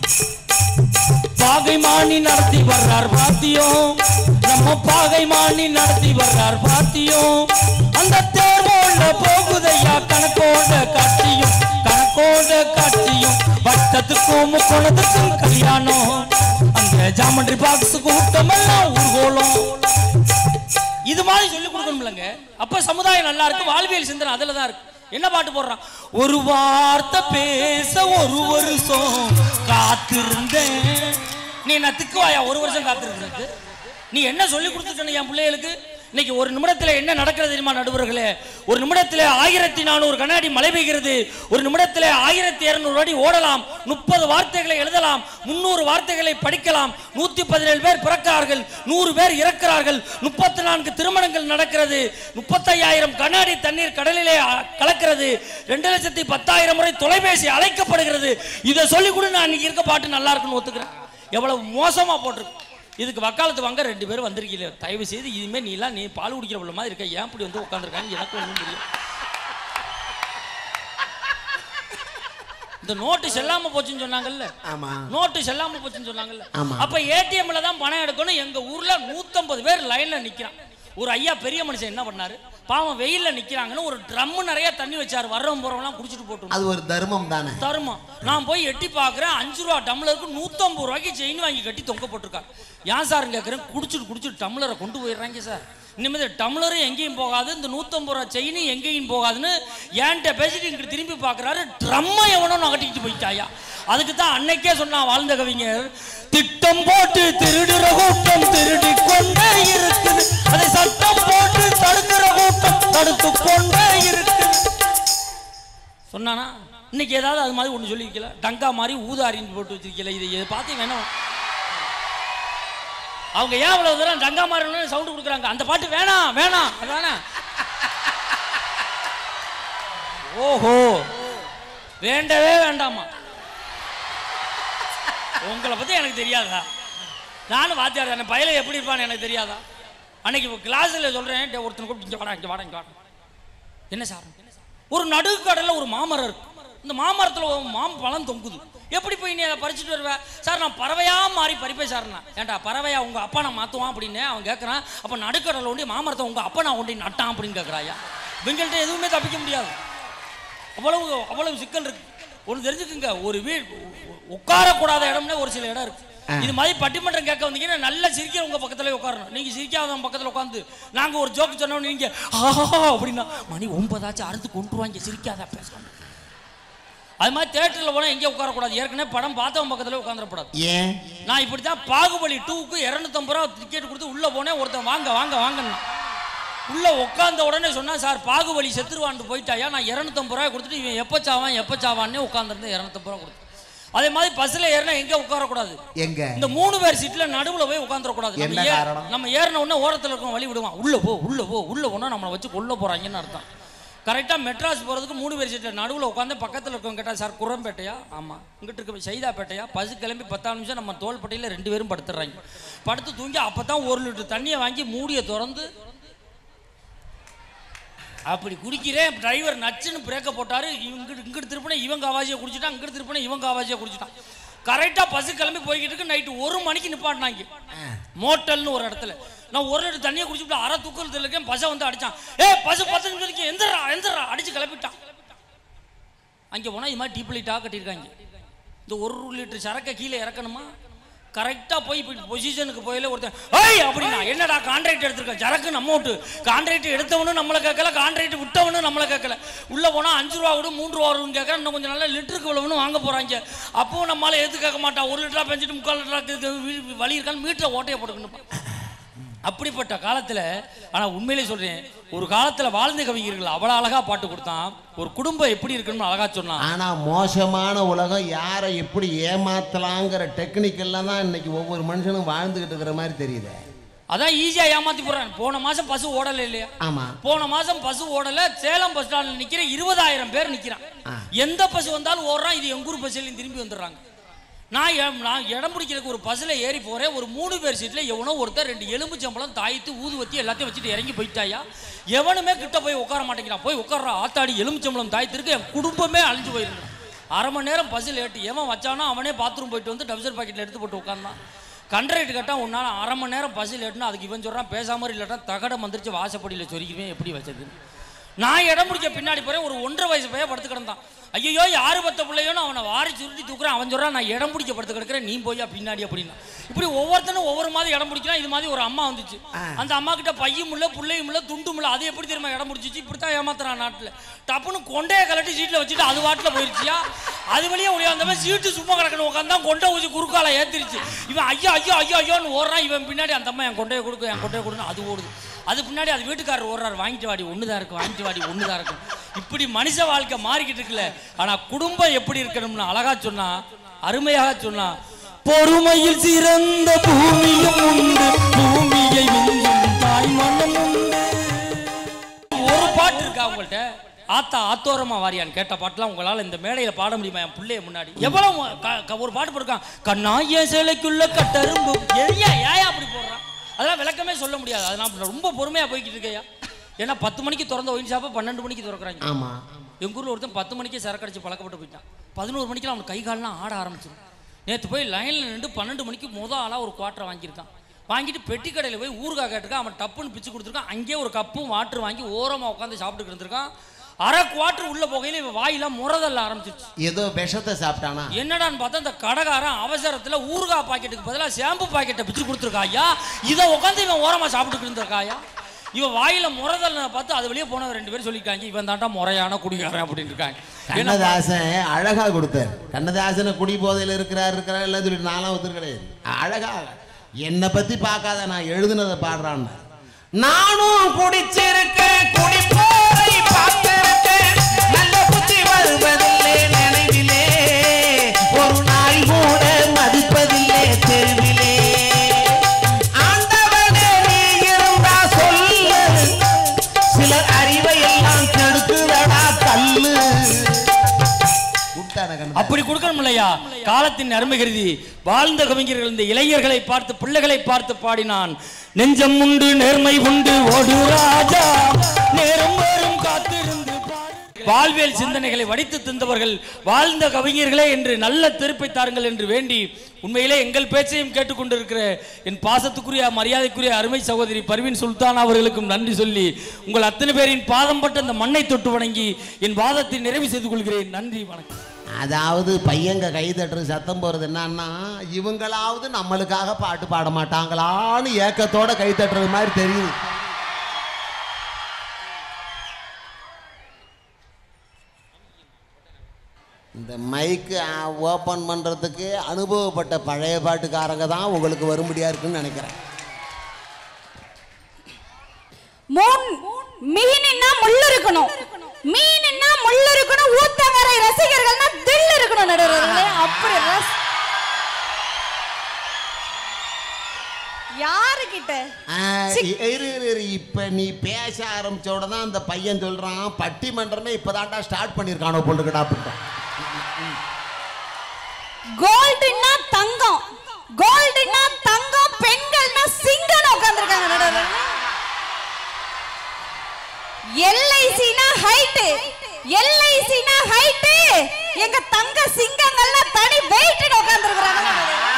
பாகை மாணி நடத்தி வர்றார் பாத்தியம், நம்ம பாகை மாணி நடத்தி வர்றார் பாத்தியம், அந்த தேர்வோட போகுதையா கணக்கோட காட்சியும் கணக்கோட காட்சியும், வட்டத்துக்கும் முக்கோணத்துக்கும் கல்யாணம், அந்த ஜாமெண்ட்ரி பாக்ஸ் கூட்டம் எல்லாம் ஊர்கோலம். இது மாதிரி சொல்லி கொடுக்கணும்லங்க. அப்ப சமுதாயம் நல்லா இருக்கு, வாழ்வியல் சிந்தனை அதுல தான் இருக்கு. என்ன பாட்டு போடுறான்? ஒரு வார்த்தை பேச ஒரு வருஷம் காத்திருந்தேன். நீ என்ன திக்குவாயா ஒரு வருஷம் காத்திருக்கிறது? நீ என்ன சொல்லி கொடுத்துட்ட என் பிள்ளைகளுக்கு? இன்னைக்கு ஒரு நிமிடத்தில் என்ன நடக்கிறது தெரியுமா நடுவர்களே? ஒரு நிமிடத்தில் ஆயிரத்தி நானூறு கண்ணாடி மழை பெய்கிறது. ஒரு நிமிடத்தில் ஆயிரத்தி இருநூறு அடி ஓடலாம். முப்பது வார்த்தைகளை எழுதலாம். முன்னூறு வார்த்தைகளை படிக்கலாம். நூத்தி பதினேழு பேர் பிறக்கிறார்கள், நூறு பேர் இறக்கிறார்கள். முப்பத்தி நான்கு திருமணங்கள் நடக்கிறது. முப்பத்தையாயிரம் கண்ணாடி தண்ணீர் கடலிலே கலக்கிறது. ரெண்டு லட்சத்தி பத்தாயிரம் முறை தொலைபேசி அழைக்கப்படுகிறது. இதை சொல்லி கூட நான் இன்னைக்கு இருக்க பாட்டு நல்லா இருக்குன்னு ஒத்துக்கிறேன். எவ்வளவு மோசமா போட்டிருக்கு. இதுக்கு வக்காலத்து வாங்க ரெண்டு பேரும் வந்திருக்கீங்க. தயவு செய்து இனிமேல் நீ எல்லாம் நீ பால் குடிக்கிற மாதிரி இருக்க. ஏன் இப்படி வந்து உட்காந்துருக்கான்னு எனக்கு ஒன்றும் தெரியும். இந்த நோட்டு செல்லாம போச்சுன்னு சொன்னாங்கல்ல, நோட்டு செல்லாம போச்சுன்னு சொன்னாங்கல்ல, அப்ப ஏடிஎம்ல தான் பணம் எடுக்கணும். எங்க ஊர்ல நூத்தம்பது பேர் லைன்ல நிக்கிறான். ஒரு ஐயா பெரிய மனுஷன் என்ன பண்ணாரு, பாவம் வெயில்ல நிக்கிறாங்கன்னு ஒரு ட்ரம் நிறைய தண்ணி வச்சாரு. வர்றவங்க போறவங்க குடிச்சிட்டு போட்டு. அது ஒரு தர்மம் தானே. தர்மம். நான் போய் எட்டி பாக்குறேன், அஞ்சு ரூபா டம்ளருக்கு நூத்தம்பது ரூபாய்க்கு செயின் வாங்கி கட்டி தொங்க போட்டிருக்காரு. ஏன் சார் கேட்கறேன்? குடிச்சிட்டு குடிச்சிட்டு டம்ளரை கொண்டு போயிடுறாங்க சார். இனிமேல் டம்ளரும் எங்கேயும் போகாது, இந்த நூத்தம்பது ரூபா செயினும் எங்கேயும் போகாதுன்னு என்கிட்ட பேசிட்டு இங்கிட்டு திரும்பி பாக்குறாரு. ட்ரம்மை எவனோ நகட்டிட்டு போயிட்டாயா. அதுக்கு தான் அன்னைக்கே சொன்னா வாழ்ந்த கவிஞர், திட்டம் போட்டு திருடுற கூட்டம் திருடி கொண்டே இருக்குது, அதை சட்டம் போட்டு தடுக்கிற கூட்டம் தடுத்து கொண்டே இருக்குது சொன்னானா? இன்னைக்கு ஏதாவது அது மாதிரி ஒண்ணு சொல்லி வைக்கல. டங்கா மாதிரி ஊதாரின்னு போட்டு வச்சிருக்கல. இதை பார்த்து வேணும். அவங்க ஏன் அவ்வளவு தூரம் டங்கா மாதிரி சவுண்ட் கொடுக்குறாங்க? அந்த பாட்டு வேணாம் வேணாம் அதானே. ஓஹோ, வேண்டவே வேண்டாமா? உங்களை பத்தி எனக்கு தெரியாதா? நானும் வாத்தியார் தானே. பையல எப்படி இருப்பான்னு எனக்கு தெரியாதா? அன்னைக்கு கிளாஸ்ல சொல்றேன், ஒருத்தனை கூப்பிட்டு இங்க வாடா இங்க வாடா இங்க வாடா. என்ன சார்? ஒரு நடுக்கடல ஒரு மாமரம் இருக்கு. இந்த மாமரத்துல மாம்பழம் தொங்குது. எப்படி போய் நீ அதை பறிச்சுட்டு வருவ? சார் நான் பறவையா மாறி பறிப்பேன் சார்னா. ஏன்டா பறவையா உங்க அப்பா நான் மாத்துவான் அப்படின்னு அவன் கேட்கறான். அப்ப நடுக்கடல ஒண்டி மாமரத்தை உங்க அப்பா நான் ஒண்டி நட்டான் அப்படின்னு கேட்கறாயா. இவங்கள்ட்ட எதுவுமே தப்பிக்க முடியாது. அவ்வளவு அவ்வளவு சிக்கல் இருக்கு. ஒன்று தெரிஞ்சுக்குங்க, ஒரு வீடு உட்காரக்கூடாத இடம்னே ஒரு சில இடம் இருக்கு. இது மாதிரி பட்டிமன்றம் கேட்க வந்தீங்கன்னா நல்ல சிரிக்கிற உங்க பக்கத்துல உட்காரணும். நீங்க சிரிக்காத பக்கத்துல உட்காந்து நாங்க ஒரு ஜோக்கு சொன்னோம் நீங்க ஆஹா அப்படின்னா மணி ஒன்பதாச்சும் அறுத்து கொண்டுருவாங்க. சிரிக்காத பேசணும். அது மாதிரி தியேட்டர்ல போனா எங்கே உட்காரக்கூடாது. ஏற்கனவே படம் பார்த்தவன் பக்கத்துல உட்காந்துடக்கூடாது. ஏன்? நான் இப்படித்தான் பாகுபலி டூக்கு இருநூத்தம்பது ரூபா டிக்கெட் கொடுத்து உள்ள போனேன். ஒருத்தன் வாங்க வாங்க வாங்கன்னு உள்ள உட்காந்த உடனே சொன்னா, சார் பாகுபலி செத்துருவான்னு போயிட்டாயா. நான் இருநூத்தம்பது ரூபாய் கொடுத்துட்டு இவன் எப்ப சாவான் எப்ப சாவான்னு உட்காந்துருந்தேன். இருநூத்தம்பது ரூபா கொடுத்து. அதே மாதிரி பஸ்ல ஏறினா எங்க உட்காரக்கூடாது? எங்க? இந்த மூணு பேர் சீட்ல நடுவுல போய் உட்காந்துடக்கூடாது. நம்ம ஏறின உடனே ஓரத்தில் இருக்கும் வழி விடுவான். உள்ள போ உள்ள போ உள்ள போனா நம்மளை வச்சு கொல்ல போறாங்கன்னு அர்த்தம். கரெக்டாக மெட்ராஸ் போகிறதுக்கு மூணு பேர் சீட்டில் நடுவில் உட்காந்து பக்கத்தில் இருக்கவங்க கேட்டால், சார் குரம்பேட்டையா? ஆமாம். இங்கிட்டு இருக்க சைதாப்பேட்டையா? பசு கிளம்பி பத்தாம் நிமிஷம் நம்ம தோள்பட்டையில் ரெண்டு பேரும் படுத்துடுறாங்க. படுத்து தூங்கி அப்போ தான் ஒரு லிட்டர் தண்ணியை வாங்கி மூடியை திறந்து அப்படி குடிக்கிறேன். டிரைவர் நச்சுன்னு பிரேக்கை போட்டார். இங்கிட்டு இங்கிட்டு திருப்பினா இவங்க ஆவாஜியை குடிச்சிட்டான், இங்கிட்டு திருப்பினா இவங்க ஆவாஜியை குடிச்சிட்டான். கரெக்டாக பசு கிளம்பி போய்கிட்டு இருக்கு. நைட்டு ஒரு மணிக்கு நிப்பாட்டினாங்க மோட்டல்னு ஒரு இடத்துல. நான் ஒரு லிட்டர் தண்ணியை குடிச்சுட்டு அரை தூக்கத்தில் இருக்கேன். பசை வந்து அடிச்சான். ஏ பசு பத்து நிமிஷம் எந்திரா எந்திரா அடிச்சு கிளப்பிட்டான். அங்கே போனால் இது மாதிரி டீப் லைட்டாக கட்டியிருக்காங்க. இந்த ஒரு லிட்டர் சரக்கை கீழே இறக்கணுமா? கரெக்டாக போய் பொசிஷனுக்கு போயில ஒருத்தன் ஏய் அப்படின்னா, என்னடா கான்ட்ராக்ட் எடுத்திருக்கேன் சரக்கு நம்ம விட்டு. கான்ட்ராக்ட் எடுத்தவனும் நம்மளை கேட்கல, கான்ட்ராக்ட் விட்டவனும் நம்மளை கேட்கல. உள்ளே போனால் அஞ்சு ரூபா விடும் மூன்று ரூபா வரும்னு கேட்க, இன்னும் கொஞ்சம் நல்லா லிட்டருக்கு இவ்வளவுன்னு வாங்க போகிறாங்க. அப்பவும் நம்மளால எது கேட்க மாட்டான். ஒரு லிட்டரா பெஞ்சிட்டு முக்கால் லிட்டரா வழி இருக்கான்னு மீட்டரை ஓட்டையை போட்டுக்கணுப்பா. அப்படிப்பட்ட காலத்தில், ஆனால் உண்மையிலே சொல்றேன், ஒரு காலத்தில் வாழ்ந்த கவிஞர்கள் அவ்வளோ அழகா பாட்டு கொடுத்தான். ஒரு குடும்பம் எப்படி இருக்கணும்னு அழகா சொன்னான். ஆனால் மோசமான உலகம் யாரை எப்படி ஏமாத்தலாங்கிற டெக்னிக்கெல்லாம் தான் இன்னைக்கு ஒவ்வொரு மனுஷனும் வாழ்ந்துகிட்டு இருக்கிற மாதிரி தெரியுது. அதான் ஈஸியா ஏமாத்தி போடுறாங்க. போன மாசம் பசு ஓடலை இல்லையா? ஆமா. போன மாசம் பசு ஓடல. சேலம் பஸ் ஸ்டாண்ட்ல நிக்கிற இருபதாயிரம் பேர் நிக்கிறான். எந்த பசு வந்தாலும் ஓடுறான். இது எங்கூர் பஸ்லையும் திரும்பி வந்துடுறாங்க. நான் நான் இடம் பிடிக்கிறதுக்கு ஒரு பஸ்ஸில் ஏறி போகிறேன். ஒரு மூணு பேர் சீட்டில் எவனோ ஒருத்தர் ரெண்டு எலும்பு சம்பளம் தாய்த்து ஊதுவத்தி எல்லாத்தையும் வச்சுட்டு இறங்கி போயிட்டாயா. எவனுமே கிட்ட போய் உட்கார மாட்டேங்கிறான். போய் உட்கார்றா ஆத்தாடி எலும்பு சம்பளம் தாய்த்திருக்கு. என் குடும்பமே அழிஞ்சு போயிருந்தான். அரை மணி நேரம் பஸ்ஸில் ஏட்டு எவன் வச்சானோ அவனே பாத்ரூம் போயிட்டு வந்து டவுசர் பாக்கெட்டில் எடுத்து போட்டு உட்காந்தான். கண்ட்ராக்ட் கேட்டால் உன்னால் அரை மணி நேரம் பஸ்ஸில் ஏட்டுனா அதுக்கு இவன் சொல்கிறான் பேசாமல் இல்லாட்டா தகடம் வந்துருச்சு வாசப்படியில் சொரிக்குவேன் எப்படி வச்சது. நான் இடம் முடிக்க பின்னாடி போறேன். ஒரு ஒன்றரை வயசு பையன் படுத்து கிடந்தான். ஐயோ யாரு பத்த பிள்ளையோன்னு அவனை வாரி சுருட்டி தூக்குறான். அவன் சொல்றான் நான் இடம் பிடிக்க படுத்து கிடக்கிறேன், நீ போயா பின்னாடி அப்படின்னா. இப்படி ஒவ்வொருத்தனும் ஒவ்வொரு மாதிரி இடம் பிடிக்கலாம். இது மாதிரி ஒரு அம்மா வந்துச்சு. அந்த அம்மா கிட்ட பையும் இல்லை பிள்ளையும் இல்லை துண்டும் இல்லை. அது எப்படி தெரியுமா இடம் பிடிச்சிச்சு? இப்படித்தான் ஏமாத்துறான் நாட்டில். டப்புன்னு கொண்டையை கலட்டி சீட்டில் வச்சுட்டு அது வாட்டில் போயிடுச்சியா. அது வழியே ஒளியா அந்த மாதிரி சீட்டு சும்மா கிடக்கணும் உட்காந்தா கொண்டை ஊசி குறுக்கால ஏத்திருச்சு. இவன் ஐயோ ஐயோ ஐயோ ஐயோன்னு ஓடுறான். இவன் பின்னாடி அந்த அம்மா என் கொண்டையை கொடுக்கும் என் கொண்டையை கொடுன்னு அது ஓடுது. அது பின்னாடி அது வீட்டுக்காரர் ஓடுறாரு, வாங்கிட்டு வாடி ஒண்ணுதான் இருக்கும், வாங்கிட்டு வாடி ஒண்ணுதான் இருக்கும். இப்படி மனுஷ வாழ்க்கை மாறிக்கிட்டு இருக்குல்ல. ஆனா குடும்பம் எப்படி இருக்கணும்னு அழகா சொன்னா, அருமையாக சொன்னா, பொறுமையில் சிறந்த பூமியும் உண்டு, பூமியை விஞ்சும் தாய் மனம் உண்டு. ஒரு பாட்டு இருக்கா உங்கள்கிட்ட? ஆத்தா ஆத்தோரமா வாரியான்னு கேட்ட பாட்டுலாம் உங்களால் இந்த மேடையில பாட முடியுமா? என் பிள்ளைய முன்னாடி எவ்வளவு ஒரு பாட்டு போட்டிருக்கான். கண்ணாய சேலைக்குள்ள கட்டரும்பு ஏயா ஏயா அப்படி போடுறான். அதெல்லாம் விளக்கமே சொல்ல முடியாது. அது நான் ரொம்ப பொறுமையா போய்கிட்டு இருக்கையா. ஏன்னா பத்து மணிக்கு திறந்த ஒயின் ஷாப்பை பன்னெண்டு மணிக்கு திறக்கிறாங்க. ஆமா, எங்க ஊர்ல ஒருத்தன் பத்து மணிக்கு சரக்கடிச்சு பழக்கப்பட்டு போயிட்டான். பதினோரு மணிக்கு அவனுக்கு கை கால்லாம் ஆட ஆரம்பிச்சிடும். நேற்று போய் லைன்ல நின்று பன்னெண்டு மணிக்கு மொதல் ஆளா ஒரு குவாட்டரை வாங்கியிருக்கான். வாங்கிட்டு பெட்டி கடையில் போய் ஊறுகாய் கேட்டிருக்கான். அவன் டப்புன்னு பிச்சு கொடுத்துருக்கான். அங்கேயே ஒரு கப்பும் வாட்டர் வாங்கி ஓரமாக உட்காந்து சாப்பிட்டு இருந்திருக்கான். அரை குவாட்டர் உள்ள போகையில இவன் வாயிலாம் முறதல்ல ஆரம்பிச்சிருச்சு. ஏதோ விஷத்தை சாப்பிட்டானா என்னடான்னு பார்த்தா அந்த கடைக்காரன் அவசரத்துல ஊறுகாய் பாக்கெட்டுக்கு பதிலாக ஷாம்பு பாக்கெட்டை பிச்சு கொடுத்துருக்காயா. இதை உட்காந்து இவன் ஓரமா சாப்பிட்டு இருந்திருக்காயா. இவன் வாயில முறதல்ல பார்த்து அது வெளியே போன ரெண்டு பேரும் சொல்லியிருக்காங்க, இவன் தாண்டா முறையான குடிகாரன் அப்படின்னு இருக்காங்க. கண்ணதாசன் அழகா கொடுத்தார். கண்ணதாசனை குடி போதையில் இருக்கிறார் இருக்கிறார் எல்லாம் சொல்லிட்டு நானும் ஒருத்தர் கிடையாது. அழகா என்னை பத்தி பார்க்காத நான் எழுதுனதை பாடுறான். நானும் குடிச்சிருக்கேன், குடிப்போரை பார்த்திருக்கேன், நல்ல புத்தி வருவதில்லை நினைவிலே, ஒரு நாய் கூட மதிப்பதில்லை தெருவிலே. ஆண்டவனே நீ இருந்தா சொல்லு, சிலர் அறிவை எல்லாம் கெடுக்குதடா கல்லு. அப்படி கொடுக்கணும் இல்லையா? காலத்தின் அருமை கருதி வாழ்ந்த கவிஞர்கள் இந்த இளைஞர்களை பார்த்து பிள்ளைகளை பார்த்து பாடினான். நெஞ்சம் உண்டு நேர்மை உண்டு ஓடு ராஜா, நேரம் வரும் காத்திருந்து வாழ்வியல் சிந்தனைகளை வடித்து தந்தவர்கள் வாழ்ந்த கவிஞர்களே என்று நல்ல திருப்பை தாருங்கள் என்று வேண்டி உண்மையிலே எங்கள் பேச்சையும் கேட்டுக்கொண்டிருக்கிற என் பாசத்துக்குரிய மரியாதைக்குரிய அருமை சகோதரி பர்வீன் சுல்தான் அவர்களுக்கும் நன்றி சொல்லி உங்கள் அத்தனை பேரின் பாதம் பட்ட அந்த மண்ணை தொட்டு வணங்கி என் வாதத்தை நிறைவு செய்து கொள்கிறேன். நன்றி, வணக்கம். அதாவது பையங்க கை தட்டுற சத்தம் போறது என்னன்னா, இவங்களாவது நம்மளுக்காக பாட்டு பாட மாட்டாங்களான்னு ஏக்கத்தோட கை தட்டுறது மாதிரி தெரியுது. இந்த மைக்கு ஓப்பன் பண்றதுக்கு அனுபவப்பட்ட பழைய பாட்டுக்காரங்க தான் உங்களுக்கு வரும்படியா இருக்குன்னு நினைக்கிறேன். மீன்னா முள்ள இருக்கணும், மீன்னா முள்ள இருக்கணும், ஊத்தங்கரை ரசிகர்கள்னா தில் இருக்கணும் நடுவர்களே. அப்படி யாருக்கிட்ட இப்ப நீ பேச ஆரம்பிச்சோட தான் அந்த பையன் சொல்றான், பட்டிமன்றமே இப்பதான்டா ஸ்டார்ட் பண்ணிருக்கானோ போட்டுக்கடா. கோல்டுன்னா தங்கம், கோல்டுன்னா தங்கம், பெண்கள்னா சிங்கம் உட்கார்ந்திருக்காங்க நடுவர்களே. எல்ஐசினா ஹைட், எல்ஐசினா ஹைட், எங்க தங்க சிங்கங்கள்னா தனி வெயிட் உட்கார்ந்திருக்காங்க.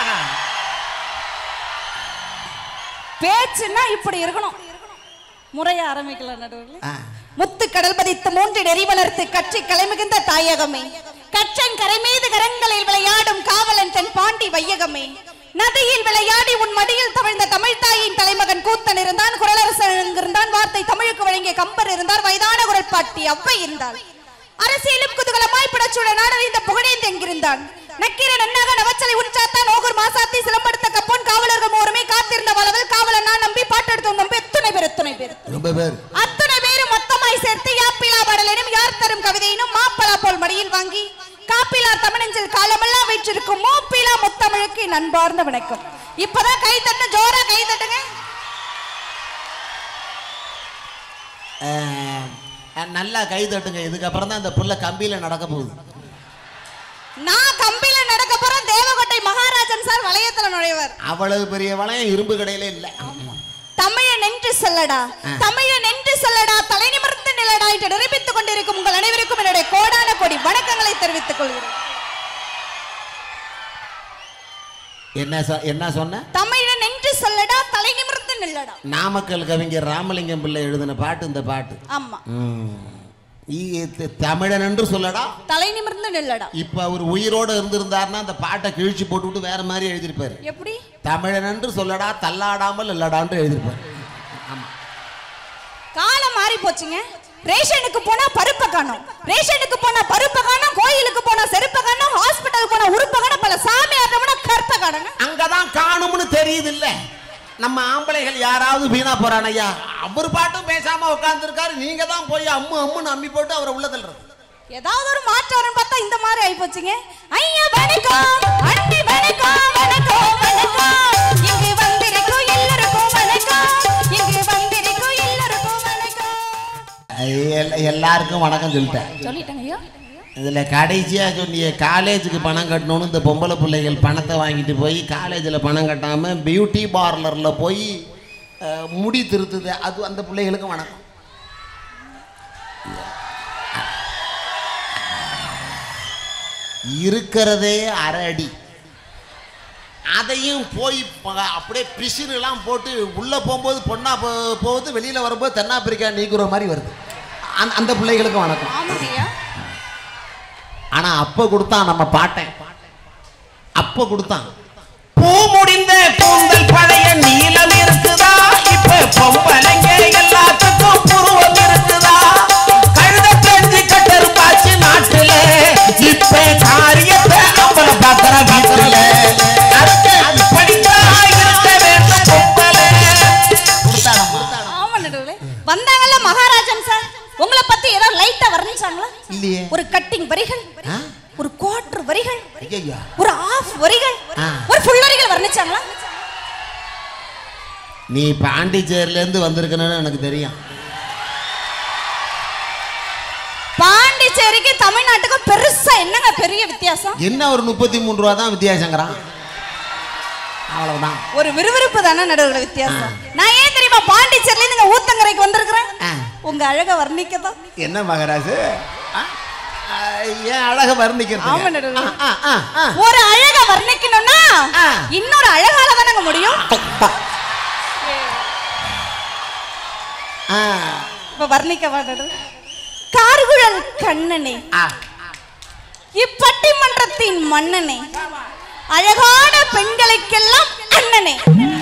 பேச்சுன்னா இப்படி இருக்கணும். முறைய ஆரம்பிக்கல நடுவர்களே. முத்து கடல் பதித்து மூன்று நெறி வளர்த்து கட்சி கலை மிகுந்த தாயகமே, கற்றன் கரை மீது கரங்களில் விளையாடும் காவலன் தன் பாண்டி வையகமே, நதியில் விளையாடி உன் மடியில் தவழ்ந்த தமிழ் தாயின் தலைமகன் கூத்தன் இருந்தான், குரலரசன் இருந்தான், வார்த்தை தமிழுக்கு வழங்கிய கம்பர் இருந்தார், வயதான குரல் பாட்டி அவ்வை இருந்தாள், அரசியலும் குதூகலமாய் பிடச்சுட நாடறிந்த புகழேந்து எங்கிருந்தான், நக்கீர நன்னாக நவச்சலை உன்சாத்தா நோகூர் மாசாத்தி சிலம்படுத்த கப்போன் காவலர்கள் மூருமே காத்திருந்த வளவல் காவலன் நான் நம்பி பாட்டெடுத்து நம்பி எத்தனை பேர் எத்தனை பேர் அத்தனை பேரும் மொத்தமாய் சேர்த்து யாப்பிலா பாடலினும் யார் தரும் கவிதையினும் மாப்பலா போல் மடியில் வாங்கி காப்பிலா தமிழஞ்சில் காலமெல்லாம் வீற்றிருக்கும் மூப்பிலா முத்தமிழுக்கு நண்பார்ந்த வணக்கம். இப்பதான் கை தட்டு, ஜோரா கை தட்டுங்க. நல்லா கை தட்டுங்க. இதுக்கப்புறம் தான் இந்த புள்ள கம்பியில நடக்க போகுது. நான் கம்பியில நடக்க போறேன். தேவகோட்டை மகாராஜன் சார் வளையத்துல நுழைவார். அவ்வளவு பெரிய வளையம் இரும்பு கடையில இல்ல. தமிழன் என்று சொல்லடா, தமிழன் என்று சொல்லடா, தலை நிமிர்ந்து நிலடா என்று நிரூபித்துக் கொண்டிருக்கும் உங்கள் அனைவருக்கும் என்னுடைய கோடான கோடி வணக்கங்களை தெரிவித்துக் கொள்கிறேன். என்ன என்ன சொன்ன? தமிழன் என்று சொல்லடா, தலை நிமிர்ந்து நில்லடா. நாமக்கல் கவிஞர் ராமலிங்கம் பிள்ளை எழுதின பாட்டு இந்த பாட்டு. ஆமா. தமிழன் என்று சொல்லடா, தலை நிமிர்ந்து நில்லடா. இப்ப அவர் உயிரோட இருந்திருந்தாருன்னா அந்த பாட்டை கிழிச்சு போட்டுவிட்டு வேற மாதிரி எழுதியிருப்பாரு. எப்படி? தமிழன் என்று சொல்லடா, தள்ளாடாமல் இல்லடான்னு எழுதியிருப்பாரு. ஆமா, காலம் மாறி போச்சுங்க. ரேஷனுக்கு போனா பருப்பை காணோம், ரேஷனுக்கு போனா பருப்பை காணோம், கோயிலுக்கு போனா செருப்பை காணோம், ஹாஸ்பிட்டலுக்கு போனா உறுப்பை காணோம், பல சாமி ஆடுறவனா கற்பை காணோம். அங்கதான் காணும்னு தெரியுது இல்ல. நம்ம ஆம்பளைகள் யாராவது வீணா போறான் ஐயா, அவர் பாட்டும் பேசாம உட்கார்ந்து இருக்காரு, நீங்க தான் போய் அம்மு அம்முன்னு அம்மி போட்டு அவரை உள்ள தள்ளுறது. ஏதாவது ஒரு மாற்றம் பார்த்தா இந்த மாதிரி ஆயி போச்சுங்க. ஐயா வணக்கம், அண்ணி வணக்கம், வணக்கம் வணக்கம், இங்க வந்திருக்கும் எல்லாருக்கும் வணக்கம், இங்க வந்திருக்கும் எல்லாருக்கும் வணக்கம். எல்லாருக்கும் வணக்கம் சொல்லிட்டேன் சொல்லிட்டேங்க ஐயா. இதுல கடைசியா சொன்னிய காலேஜுக்கு பணம் கட்டணும்னு இந்த பொம்பளை பிள்ளைகள் பணத்தை வாங்கிட்டு போய் காலேஜில் பணம் கட்டாம பியூட்டி பார்லர்ல போய் முடி திருத்துது, அது அந்த பிள்ளைகளுக்கு வணக்கம். இருக்கிறதே அரை அடி, அதையும் போய் அப்படியே பிசினுலாம் போட்டு உள்ள போகும்போது பொண்ணா போகுது, வெளியில வரும்போது தென்னாப்பிரிக்கா நீக்குற மாதிரி வருது. அந்த பிள்ளைகளுக்கு வணக்கம். ஆனா அப்ப கொடுத்தான் நம்ம பாட்டேன், அப்ப கொடுத்தான். பூ முடிந்த கூந்தல் பழைய நீளம் இருக்குதா, இப்ப பொம்பளைங்க எல்லாத்துக்கும் புருவம் இருக்குதா, கழுத பெஞ்சு கட்டரு பாச்சு நாட்டுல, இப்ப காரியத்தை அம்பல பாத்திர வீட்டுல வந்தாங்கல்ல மகாராஜன் சார், உங்களை பத்தி ஏதாவது லைட்டா வர்ணிச்சாங்களா? இல்லையே. ஒரு கட்டிங் வரிகள், ஒரு குவார்டர் வரிகள், ஒரு ஆஃப் வரிகள், ஒரு ஃபுல் வரிகள் வர்ணிச்சாங்களா? நீ பாண்டிச்சேரியில இருந்து வந்திருக்கன்னு எனக்கு தெரியும். பாண்டிச்சேரிக்கு தமிழ்நாட்டுக்கு பெருசா என்னங்க பெரிய வித்தியாசம்? என்ன ஒரு முப்பத்தி மூணு ரூபா தான் வித்தியாசங்கிறான், அவ்வளவுதான். ஒரு விறுவிறுப்பு தானே நடுவுல வித்தியாசம். நான் ஏன் தெரியுமா பாண்டிச்சேரியில இருந்து ஊத்தங்கரைக்கு வந்திருக்கிறேன்? உங்க அழக வர்ணிக்கதான். என்ன மகராஜு, ஏன் அழக வர்ணிக்கிறது? ஒரு அழக வர்ணிக்கணும்னா இன்னொரு அழகால தானங்க முடியும். இப்ப வர்ணிக்க மாட்டது. கார்குழல் கண்ணனே, இப்பட்டிமன்றத்தின் மன்னனே, அழகான பெண்களுக்கெல்லாம் அண்ணனே.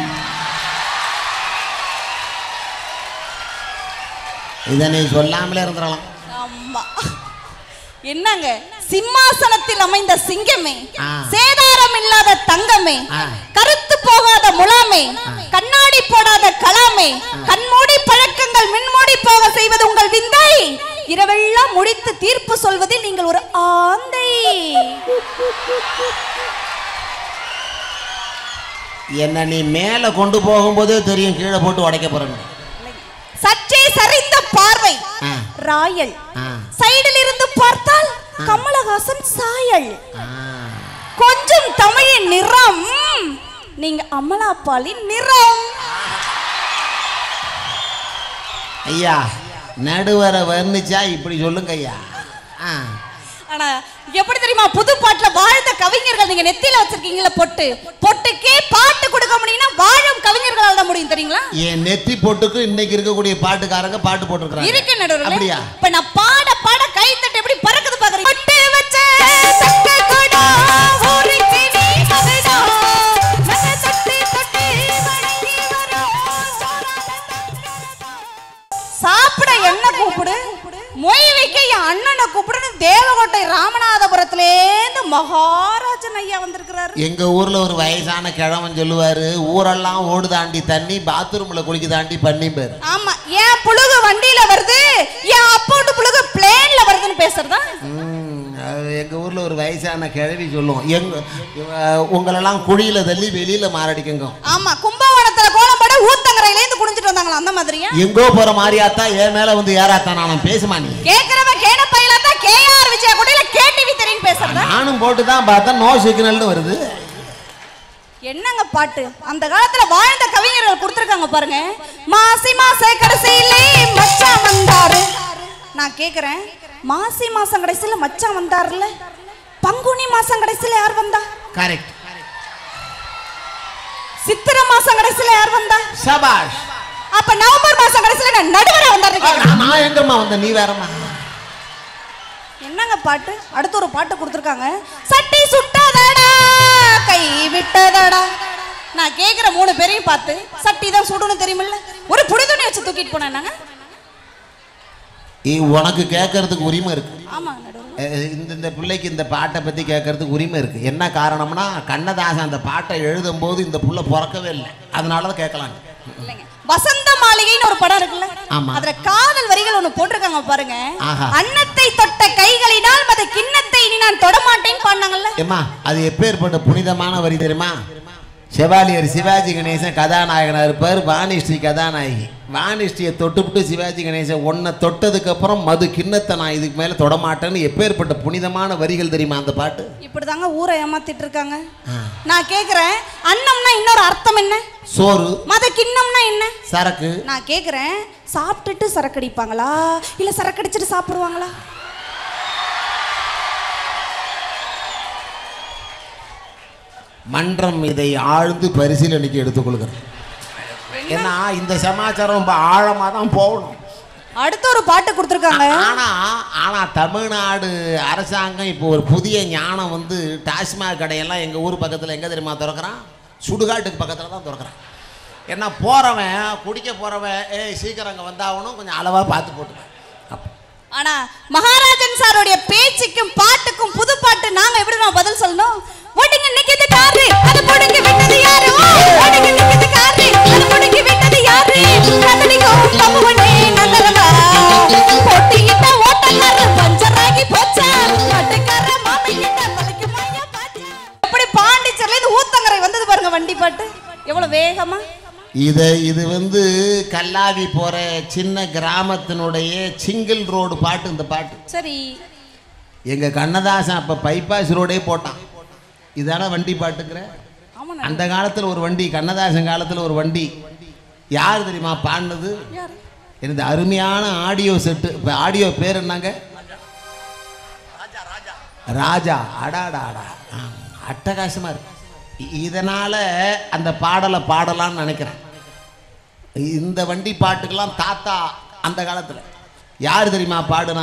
இதனை சொல்லாமலே இருந்துடலாம். ஆமா, என்னங்க சிம்மாசனத்தில் அமைந்த சிங்கமே, சேதாரம் இல்லாத தங்கமே, கருத்து போகாத முலாமே, கண்ணாடி போடாத கலாமே, கண்மூடி பழக்கங்கள் மின்மூடி போக செய்வது உங்கள் விந்தை, இரவெல்லாம் முடித்து தீர்ப்பு சொல்வதில் நீங்கள் ஒரு ஆந்தை. என்ன நீ மேல கொண்டு போகும்போதே தெரியும் கீழே போட்டு உடைக்க போறேன்னு. சற்றே சரிந்த பார்வை ராயல், சைடில் இருந்து பார்த்தால் கமலஹாசன் சாயல், கொஞ்சம் தமிழின் நிறம் நீங்க அமலாபாலின் நிறம். ஐயா நடுவர வர்ணிச்சா இப்படி சொல்லுங்க ஐயா. ஆனா எப்படி தெரியுமா, புது பாட்டுல வாழ்ந்த கவிஞர்கள் நீங்க நெத்தியில வச்சிருக்கீங்களா பொட்டு, பொட்டுக்கே பாட்டு கொடுக்க முடியும்னா வாழும் கவிஞர்களால தான் முடியும் தெரியுங்களா? என் நெத்தி பொட்டுக்கு இன்னைக்கு இருக்கக்கூடிய பாட்டுக்காரங்க பாட்டு போட்டுருக்காங்க. இருக்கு நடுவுல. அப்படியா? இப்ப நான் பாட பாட கை தட்டு எப்படி பறக்குது பாக்குறீங்க. பொட்டு வச்ச தட்ட கொடா ஒரு கிடி மகடா மன தட்டி தட்டி வணங்கி வரோம். சாப்பிட என்ன கூப்பிடு, மொய் வைக்க என் அண்ணனை கூப்பிடுன்னு தேவகோட்டை ராமநாதபுரத்திலேருந்து மகாராஜன் ஐயா வந்திருக்கிறாரு. எங்க ஊர்ல ஒரு வயசான கிழவன் சொல்லுவாரு, ஊரெல்லாம் ஓடு தாண்டி தண்ணி, பாத்ரூம்ல குளிக்க தாண்டி பண்ணி பேரு. ஆமா, ஏன் புழுகு வண்டியில வருது, ஏன் அப்போட்டு புழுகு பிளேன்ல வருதுன்னு பேசுறதா? எங்க ஊர்ல ஒரு வயசான கிழவி சொல்லுவோம், எங்க உங்களெல்லாம் குழியில தள்ளி வெளியில மாரடிக்குங்க. ஆமா, கும்பகோணத்துல கோலம் போட ஊத்தங்கரையில இருந்து குடிஞ்சிட்டு வந்தாங்களா அந்த மாதிரியா? எங்கோ போற மாதிரியாத்தா என் மேல வந்து ஏறாத்தான் நான் பேசுமா நீ கேக்குறவன் கேன பையலாத்தா கேஆர் விஜயா கோட்டையில கேடிவி தெரியும் பேசுறதா? நானும் போட்டு தான் பார்த்தா நோ சிக்னல்னு வருது. என்னங்க பாட்டு அந்த காலத்துல வாழ்ந்த கவிஞர்கள் கொடுத்திருக்காங்க பாருங்க. மாசி மாச கடைசியிலே மச்சான் வந்தாரு. நான் கேக்குறேன், மாசி மாசம் கடைசியில மச்சான் வந்தாருல, பங்குனி மாசம் கடைசியில யார் வந்தா? கரெக்ட். சித்திரை மாசம் கடைசில யார் வந்தா? சபாஷ். அப்ப நவம்பர் மாசம் கடைசில நான் நடுவரா வந்தாருங்க. நான் எங்கம்மா வந்த, நீ வேறம்மா. என்னங்க பாட்டு? அடுத்து ஒரு பாட்டு கொடுத்துருக்காங்க. சட்டி சுட்டதடா கை விட்டதடா. நான் கேக்குற மூணு பேரையும் பார்த்து சட்டி தான் சுடணும் தெரியுமில்ல, ஒரு புடி துணி வச்சு தூக்கிட்டு போனாங்க. உனக்கு கேட்கறதுக்கு உரிமை இருக்கு. ஆமா, இந்த இந்த பிள்ளைக்கு இந்த பாட்டை பத்தி கேட்கறதுக்கு உரிமை இருக்கு. என்ன காரணம்னா கண்ணதாசன் அந்த பாட்டை எழுதும் போது இந்த புள்ள பிறக்கவே இல்லை, அதனாலதான் கேட்கலாம். வசந்த மாளிகைன்னு ஒரு படம் இருக்குல்ல, அதுல காதல் வரிகள் ஒண்ணு போட்டிருக்காங்க பாருங்க. அன்னத்தை தொட்ட கைகளினால் மத கிண்ணத்தை இனி நான் தொடமாட்டேன்னு பாடினாங்கல்ல. ஏமா அது எப்பேற்பட்ட புனிதமான வரி தெரியுமா? செவாலியர் சிவாஜி கணேசன் கதாநாயகனாக இருப்பார், வாணிஸ்ரீ கதாநாயகி. வாணிஸ்ரீயை தொட்டுவிட்டு சிவாஜி கணேசன் ஒன்றை தொட்டதுக்கு அப்புறம் மது கிண்ணத்தை நான் இதுக்கு மேல தொடமாட்டேன்னு எப்பேற்பட்ட புனிதமான வரிகள் தெரியுமா அந்த பாட்டு? இப்படிதாங்க ஊரை ஏமாத்திட்டு இருக்காங்க. நான் கேக்குறேன், அன்னம்னா இன்னொரு அர்த்தம் என்ன? சோறு. மத கிண்ணம்னா என்ன? சரக்கு. நான் கேக்குறேன், சாப்பிட்டுட்டு சரக்கு அடிப்பாங்களா இல்ல சரக்கு அடிச்சிட்டு சாப்பிடுவாங்களா? மன்றம் இதை ஆழ்ந்து பரிசீலனைக்கு எடுத்துக்கொள்கிறேன். ஏன்னா இந்த சமாச்சாரம் ரொம்ப ஆழமா தான் போகணும். அடுத்த ஒரு பாட்டு கொடுத்துருக்காங்க. ஆனா ஆனா தமிழ்நாடு அரசாங்கம் இப்போ ஒரு புதிய ஞானம் வந்து டாஸ்மாக் கடையெல்லாம் எங்க ஊர் பக்கத்துல எங்க தெரியுமா திறக்கிறான்? சுடுகாட்டுக்கு பக்கத்துல தான் திறக்கிறான். ஏன்னா போறவன் குடிக்க போறவன் ஏய் சீக்கிரம் அங்க வந்தாகணும், கொஞ்சம் அளவா பார்த்து போட்டு. ஆனா மகாராஜன் சாரோடைய பேச்சுக்கும் பாட்டுக்கும் புது பாட்டு நாங்க எப்படி நான் பதில் சொல்லணும்? ஓடிங்க நிக்குது காரு அது போடுங்க விட்டது யாரு? ஓடிங்க நிக்குது காரு அது போடுங்க விட்டது யாரு? நந்தனிகோ பம்புவனே நந்தலமா போட்டியிட்ட ஓட்டக்கார பஞ்சராகி போச்சா பாட்டுக்கார மாமையிட்ட பலிக்கு மாயா பாச்சா. எப்படி பாண்டிச்சேரில இருந்து ஊத்தங்கரை வந்தது பாருங்க வண்டி பாட்டு எவ்வளவு வேகமா. இது இது வந்து கல்லாவி போற சின்ன கிராமத்தினுடைய சிங்கிள் ரோடு பாட்டு இந்த பாட்டு. சரி, எங்க கண்ணதாசன் அப்ப பைபாஸ் ரோடே போட்டான். இதான வண்டி பாட்டுக்கிற. அந்த காலத்துல ஒரு வண்டி, கண்ணதாசன் காலத்துல ஒரு வண்டி. யார் தெரியுமா பாடினது? இந்த அருமையான ஆடியோ செட்டு. இப்ப ஆடியோ பேர் என்னங்க? ராஜா. அடாடா அடா அட்டகாசமா இருக்கு. இதனால அந்த பாடலை பாடலான்னு நினைக்கிறேன். இந்த வண்டி பாட்டுக்கெல்லாம் தாத்தா அந்த காலத்துல யார் தெரியுமா பாடுனா?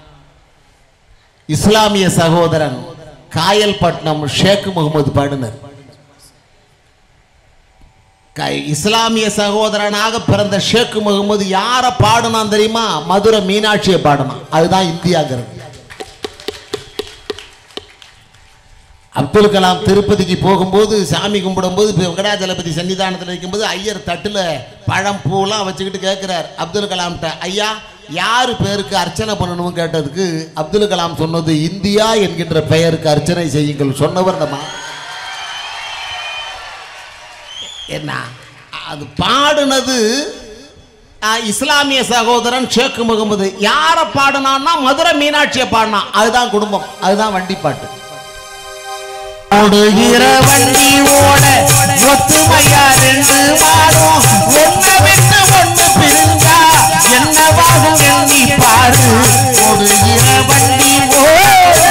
இஸ்லாமிய சகோதரன் காயல்பட்டினம் ஷேக் முகமது பாடினார். இஸ்லாமிய சகோதரனாக பிறந்த ஷேக் முகமது யார பாடுனான் தெரியுமா? மதுரை மீனாட்சியை பாடினான். அதுதான் இந்தியாங்கிறது. அப்துல் கலாம் திருப்பதிக்கு போகும்போது சாமி கும்பிடும்போது வெங்கடாஜலபதி சன்னிதானத்தில் இருக்கும்போது ஐயர் தட்டில் பழம் பூலாம் வச்சுக்கிட்டு கேட்குறார் அப்துல் கலாம்கிட்ட, ஐயா யாரு பேருக்கு அர்ச்சனை பண்ணணும் கேட்டதுக்கு அப்துல் கலாம் சொன்னது இந்தியா என்கின்ற பெயருக்கு அர்ச்சனை செய்யுங்கள் சொன்னவர் நம்ம. என்ன அது பாடுனது இஸ்லாமிய சகோதரன் ஷேக் முகமது. யாரை பாடுனான்னா மதுரை மீனாட்சியை பாடினான். அதுதான் குடும்பம், அதுதான் வண்டி பாட்டு. ஓடுகிற வண்டி ஓட ஒத்துமையா ரெண்டு மாறும், ஒண்ணு விட்டு ஒண்ணு பிரிஞ்சா என்னவாகும் எண்ணி பாரு. ஓடுகிற வண்டி ஓட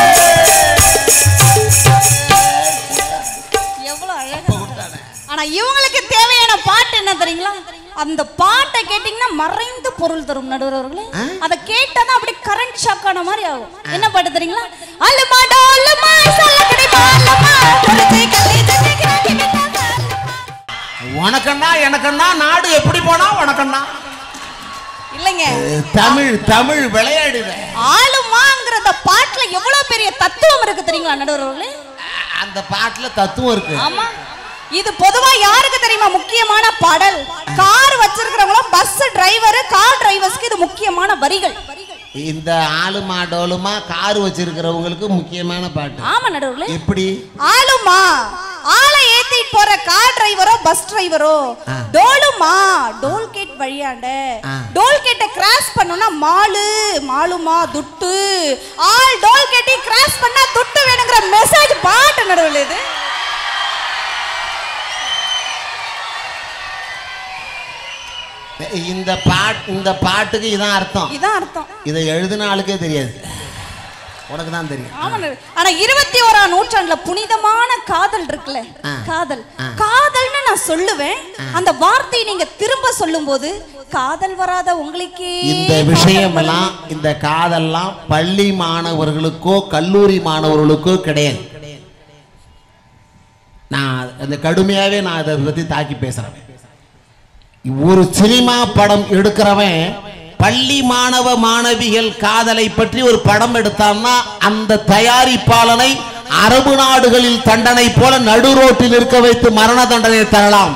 எவ்வளவு அழகா. ஆனா இவங்களுக்கு தேவையான பாட்டு என்ன தெரியுங்களா? அந்த பாட்டை கேட்டீங்கன்னா மறைந்து பொருள் தரும் நடுவர்களே. அத கேட்டாதான் அப்படி கரண்ட் ஷாக் ஆன மாதிரி ஆகும். என்ன பாட்டு தெரியுங்களா? அலுமா டோலுமா சல்லகடி மாலமா பொறுத்து கட்டி தட்டி கிராக்கி விட்டாங்க. உனக்கண்ணா எனக்கண்ணா நாடு எப்படி போனா உனக்கண்ணா இல்லங்க. தமிழ் தமிழ் விளையாடுற ஆளுமாங்கறத பாட்டுல எவ்வளவு பெரிய தத்துவம் இருக்கு தெரியுங்களா நடுவர்களே? அந்த பாட்டுல தத்துவம் இருக்கு. ஆமா, இது பொதுவா யாருக்கு தெரியுமா முக்கியமான பாடல்? கார் வச்சிருக்கிறவங்க, பஸ் டிரைவர், கார் டிரைவர்ஸ்க்கு இது முக்கியமான வரிகள். இந்த ஆளுமா டோலுமா கார் வச்சிருக்கிறவங்களுக்கு முக்கியமான பாட்டு. ஆமா நடுவுல. எப்படி? ஆளுமா ஆளை ஏத்திட்டு போற கார் டிரைவரோ பஸ் டிரைவரோ, டோலுமா டோல்கேட் வழியாண்ட டோல்கேட்டை கிராஸ் பண்ணனும்னா மாலு மாலுமா துட்டு, ஆல் டோல்கேட்டை கிராஸ் பண்ணா துட்டு வேணுங்கிற மெசேஜ் பாட்டு நடுவுல. இது இந்த பாட்டு இந்த பாட்டுக்கு இதான் அர்த்தம். இதான் அர்த்தம். இதை எழுதின ஆளுக்கே தெரியாது, உனக்கு தான் தெரியும். ஆனா இருபத்தி ஓராம் நூற்றாண்டுல புனிதமான காதல் இருக்குல்ல, காதல் காதல்னு நான் நான் சொல்லுவேன், அந்த வார்த்தையை நீங்க திரும்ப சொல்லும்போது காதல் வராத உங்களுக்கே. இந்த விஷயம் எல்லாம், இந்த காதல்லாம் பள்ளி மாணவர்களுக்கோ கல்லூரி மாணவர்களுக்கோ கிடையாது. நான் இந்த கடுமையாவே நான் அதை பத்தி தாக்கி பேசுறேன். ஒரு சினிமா படம் எடுக்கிறவன் பள்ளி மாணவ மாணவிகள் காதலை பற்றி ஒரு படம் எடுத்தான்னா அந்த தயாரிப்பாளனை அரபு நாடுகளில் தண்டனை போல நடு ரோட்டில் இருக்க வைத்து மரண தண்டனை தரலாம்.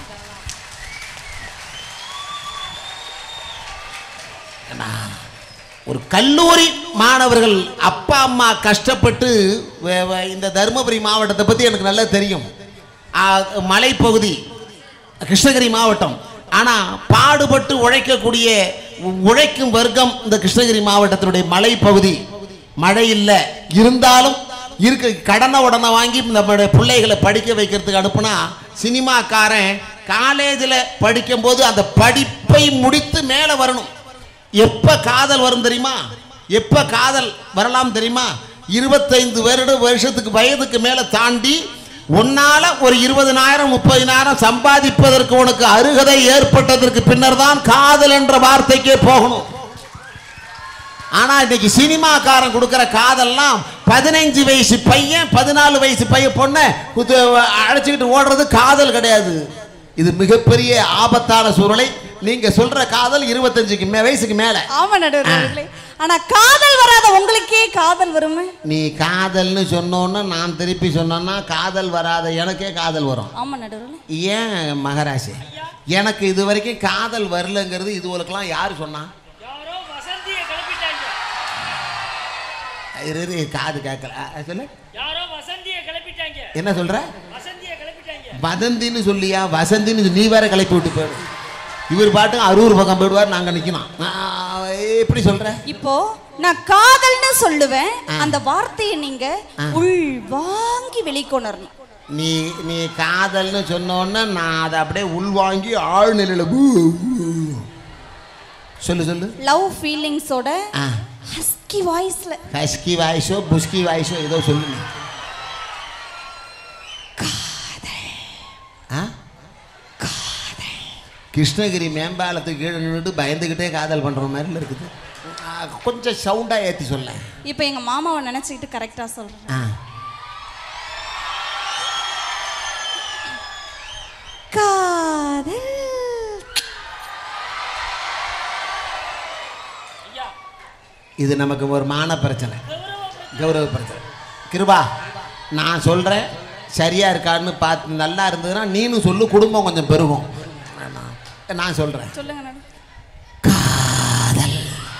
ஒரு கல்லூரி மாணவர்கள் அப்பா அம்மா கஷ்டப்பட்டு, இந்த தருமபுரி மாவட்டத்தை பத்தி எனக்கு நல்லா தெரியும், மலைப்பகுதி கிருஷ்ணகிரி மாவட்டம். ஆனா பாடுபட்டு உழைக்கக்கூடிய உழைக்கும் வர்க்கம் இந்த கிருஷ்ணகிரி மாவட்டத்தினுடைய மலைப்பகுதி. மழை இல்லை இருந்தாலும் இருக்க கடனை உடனே வாங்கி நம்மளுடைய பிள்ளைகளை படிக்க வைக்கிறதுக்கு அனுப்புனா, சினிமாக்காரன் காலேஜில் படிக்கும் போது அந்த படிப்பை முடித்து மேலே வரணும். எப்ப காதல் வரும் தெரியுமா? எப்ப காதல் வரலாம் தெரியுமா? இருபத்தைந்து வருட வருஷத்துக்கு வயதுக்கு மேல தாண்டி உன்னால ஒரு இருபதனாயிரம் முப்பதினாயிரம் சம்பாதிப்பதற்கு உனக்கு அருகதை ஏற்பட்டதற்கு பின்னர் தான் காதல் என்ற வார்த்தைக்கே போகணும். ஆனா இன்னைக்கு சினிமாக்காரன் கொடுக்கிற காதல்லாம் பதினைஞ்சு வயசு பையன் பதினாலு வயசு பையன் பொண்ணை அழைச்சிக்கிட்டு ஓடுறது காதல் கிடையாது. இது மிகப்பெரிய ஆபத்தான சூழ்நிலை. நீங்க சொல்ற காதல் இருபத்தஞ்சுக்கு வயசுக்கு மேல. ஆமா நடுவர்களே. ஆனா காதல் வராத உங்களுக்கே காதல் வருமே. நீ காதல்னு சொன்னோன்னா நான் திருப்பி சொன்னேன்னா காதல் வராத எனக்கே காதல் வரும். ஆமா நடுவர்களே. ஏன் மகராசி, எனக்கு இது வரைக்கும் காதல் வரலங்கிறது இதுவரைக்கெல்லாம் யாரு சொன்னா? யாரோ வசந்தியை கிளப்பிட்டாங்க. இரு காது கேட்கல சொல்லு. யாரோ வசந்தியை கிளப்பிட்டாங்க. என்ன சொல்ற? வசந்தியை கிளப்பிட்டாங்க. வதந்தின்னு சொல்லியா? வசந்தின்னு நீ வேற கிளப்பி விட்டு போயிடு. இவர் பாட்டு அரூர் பக்கம் போயிடுவார், நாங்க நிக்கணும். எப்படி சொல்ற? இப்போ நான் காதல்னு சொல்லுவேன், அந்த வார்த்தையை நீங்க உள் வாங்கி வெளிக்கொணரணும். நீ நீ காதல்னு சொன்னோன்னா நான் அதை அப்படியே உள் வாங்கி ஆழ் நிலையில சொல்லு சொல்லு. லவ் ஃபீலிங்ஸோட ஹஸ்கி வாய்ஸ்ல, ஹஸ்கி வாய்ஸோ புஸ்கி வாய்ஸோ ஏதோ சொல்லு. கிருஷ்ணகிரி மேம்பாலத்துக்கு கீழே நின்றுட்டு பயந்துக்கிட்டே காதல் பண்ற மாதிரி இருக்குது. கொஞ்சம் சவுண்டா ஏத்தி சொல்ல. இப்போ எங்க மாமாவை நினைச்சிட்டு கரெக்டா சொல்றேன். காதல் இது நமக்கு ஒரு மான பிரச்சனை, கௌரவ பிரச்சனை. கிருபா நான் சொல்றேன், சரியா இருக்கான்னு பார்த்து நல்லா இருந்ததுன்னா நீனும் சொல்லு, குடும்பம் கொஞ்சம் பெருகும். நான் சொல்றேன். சொல்லுங்க. காதல்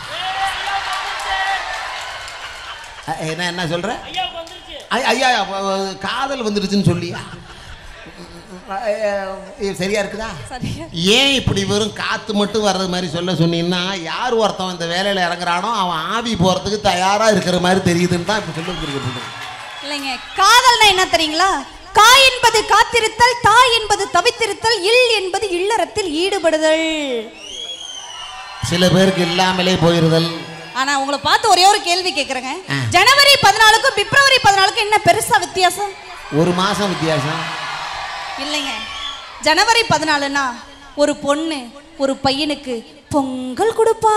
என்ன என்ன சொல்ற? ஐயா காதல் வந்துருச்சுன்னு சொல்லியா? சரியா இருக்குதா? ஏன் இப்படி வெறும் காத்து மட்டும் வர்றது மாதிரி சொல்ல சொன்னீங்கன்னா, யார் ஒருத்தன் இந்த வேலையில இறங்குறானோ அவன் ஆவி போறதுக்கு தயாரா இருக்கிற மாதிரி தெரியுதுன்னு தான் இப்ப சொல்லிருக்க. இல்லைங்க, காதல்னா என்ன தெரியுங்களா? கா என்பது காத்திருத்தல், தா என்பது தவித்திருத்தல், இல் என்பது இல்லறத்தில் ஈடுபடுதல். சில பேருக்கு இல்லாமலே போயிருதல். ஆனா உங்களை பார்த்து ஒரே ஒரு கேள்வி கேட்கறேங்க. ஜனவரி பதினாலுக்கும் பிப்ரவரி பதினாலுக்கும் என்ன பெருசா வித்தியாசம்? ஒரு மாசம் வித்தியாசம் இல்லைங்க. ஜனவரி பதினாலுன்னா ஒரு பொண்ணு ஒரு பையனுக்கு பொங்கல் கொடுப்பா.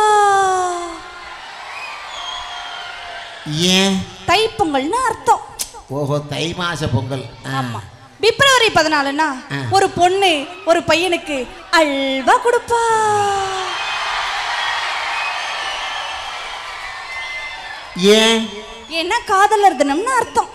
ஏன்? தை பொங்கல்னு அர்த்தம். ஓஹோ, தை மாச பொங்கல். ஆமா. பிப்ரவரி பதினாலுன்னா ஒரு பொண்ணு ஒரு பையனுக்கு அல்வா கொடுப்பா. ஏன்? ஏன்னா காதலர் தினம்னு அர்த்தம்.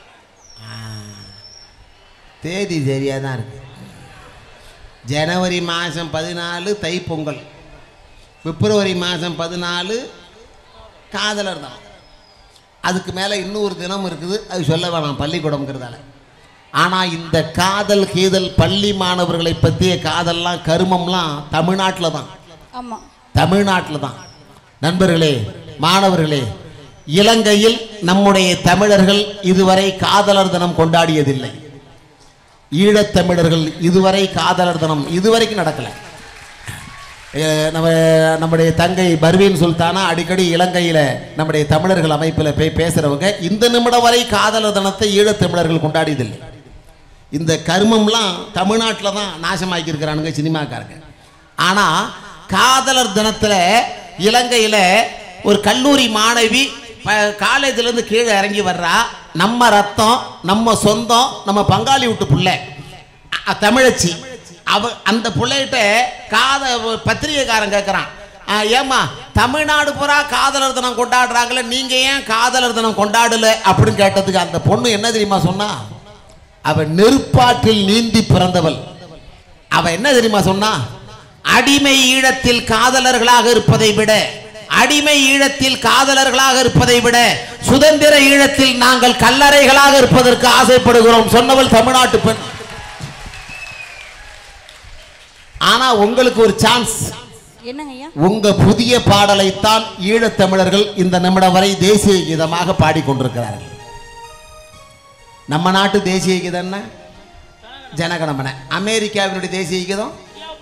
தேதி சரியா தான் இருக்கு. ஜனவரி மாதம் பதினாலு தை பொங்கல், பிப்ரவரி மாதம் பதினாலு காதலர் தான். அதுக்கு மேலே இன்னொரு தினம் இருக்குது, அது சொல்ல வேணாம் பள்ளிக்கூடம்ங்கிறதால. ஆனால் இந்த காதல் கீதல் பள்ளி மாணவர்களை பற்றிய காதல்லாம் கருமம்லாம் தமிழ்நாட்டில் தான். ஆமாம், தமிழ்நாட்டில் தான். நண்பர்களே, மாணவர்களே, இலங்கையில் நம்முடைய தமிழர்கள் இதுவரை காதலர் தினம் கொண்டாடியதில்லை. ஈழத்தமிழர்கள் இதுவரை காதலர் தினம் இதுவரைக்கும் நடக்கலை. நம்ம நம்முடைய தங்கை பர்வீன் சுல்தானா அடிக்கடி இலங்கையில் நம்முடைய தமிழர்கள் அமைப்பில் போய் பேசுகிறவங்க இந்த நிமிடம் வரை காதலர் தினத்தை ஈழத்தமிழர்கள் கொண்டாடியதில்லை. இந்த கர்மம்லாம் தமிழ்நாட்டில் தான் நாசமாக்கி இருக்கிறானுங்க சினிமாக்காரங்க. ஆனால் காதலர் தினத்தில் இலங்கையில் ஒரு கல்லூரி மாணவி காலேஜிலேருந்து கீழே இறங்கி வர்றா. நம்ம ரத்தம், நம்ம சொந்தம், நம்ம பங்காளி விட்டு பிள்ளை தமிழச்சி. அவ அந்த பிள்ளைகிட்ட காத பத்திரிகைக்காரன் கேட்குறான், ஏமா தமிழ்நாடு பூரா காதலர் தினம் கொண்டாடுறாங்களே, நீங்க ஏன் காதலர் தினம் கொண்டாடல அப்படின்னு கேட்டதுக்கு அந்த பொண்ணு என்ன தெரியுமா சொன்னா? அவ நெருப்பாற்றில் நீந்தி பிறந்தவள். அவ என்ன தெரியுமா சொன்னா? அடிமை ஈழத்தில் காதலர்களாக இருப்பதை விட அடிமை ஈழத்தில் காதலர்களாக இருப்பதை விட சுதந்திர ஈழத்தில் நாங்கள் கல்லறைகளாக இருப்பதற்கு ஆசைப்படுகிறோம் சொன்னவள் தமிழ்நாட்டு பெண். ஆனா உங்களுக்கு ஒரு சான்ஸ். உங்க புதிய பாடலைத்தான் ஈழத்தமிழர்கள் இந்த நிமிடம் வரை தேசிய கீதமாக பாடிக்கொண்டிருக்கிறார்கள். நம்ம நாட்டு தேசிய கீதம் என்ன? ஜனகணமன. அமெரிக்காவினுடைய தேசிய கீதம்,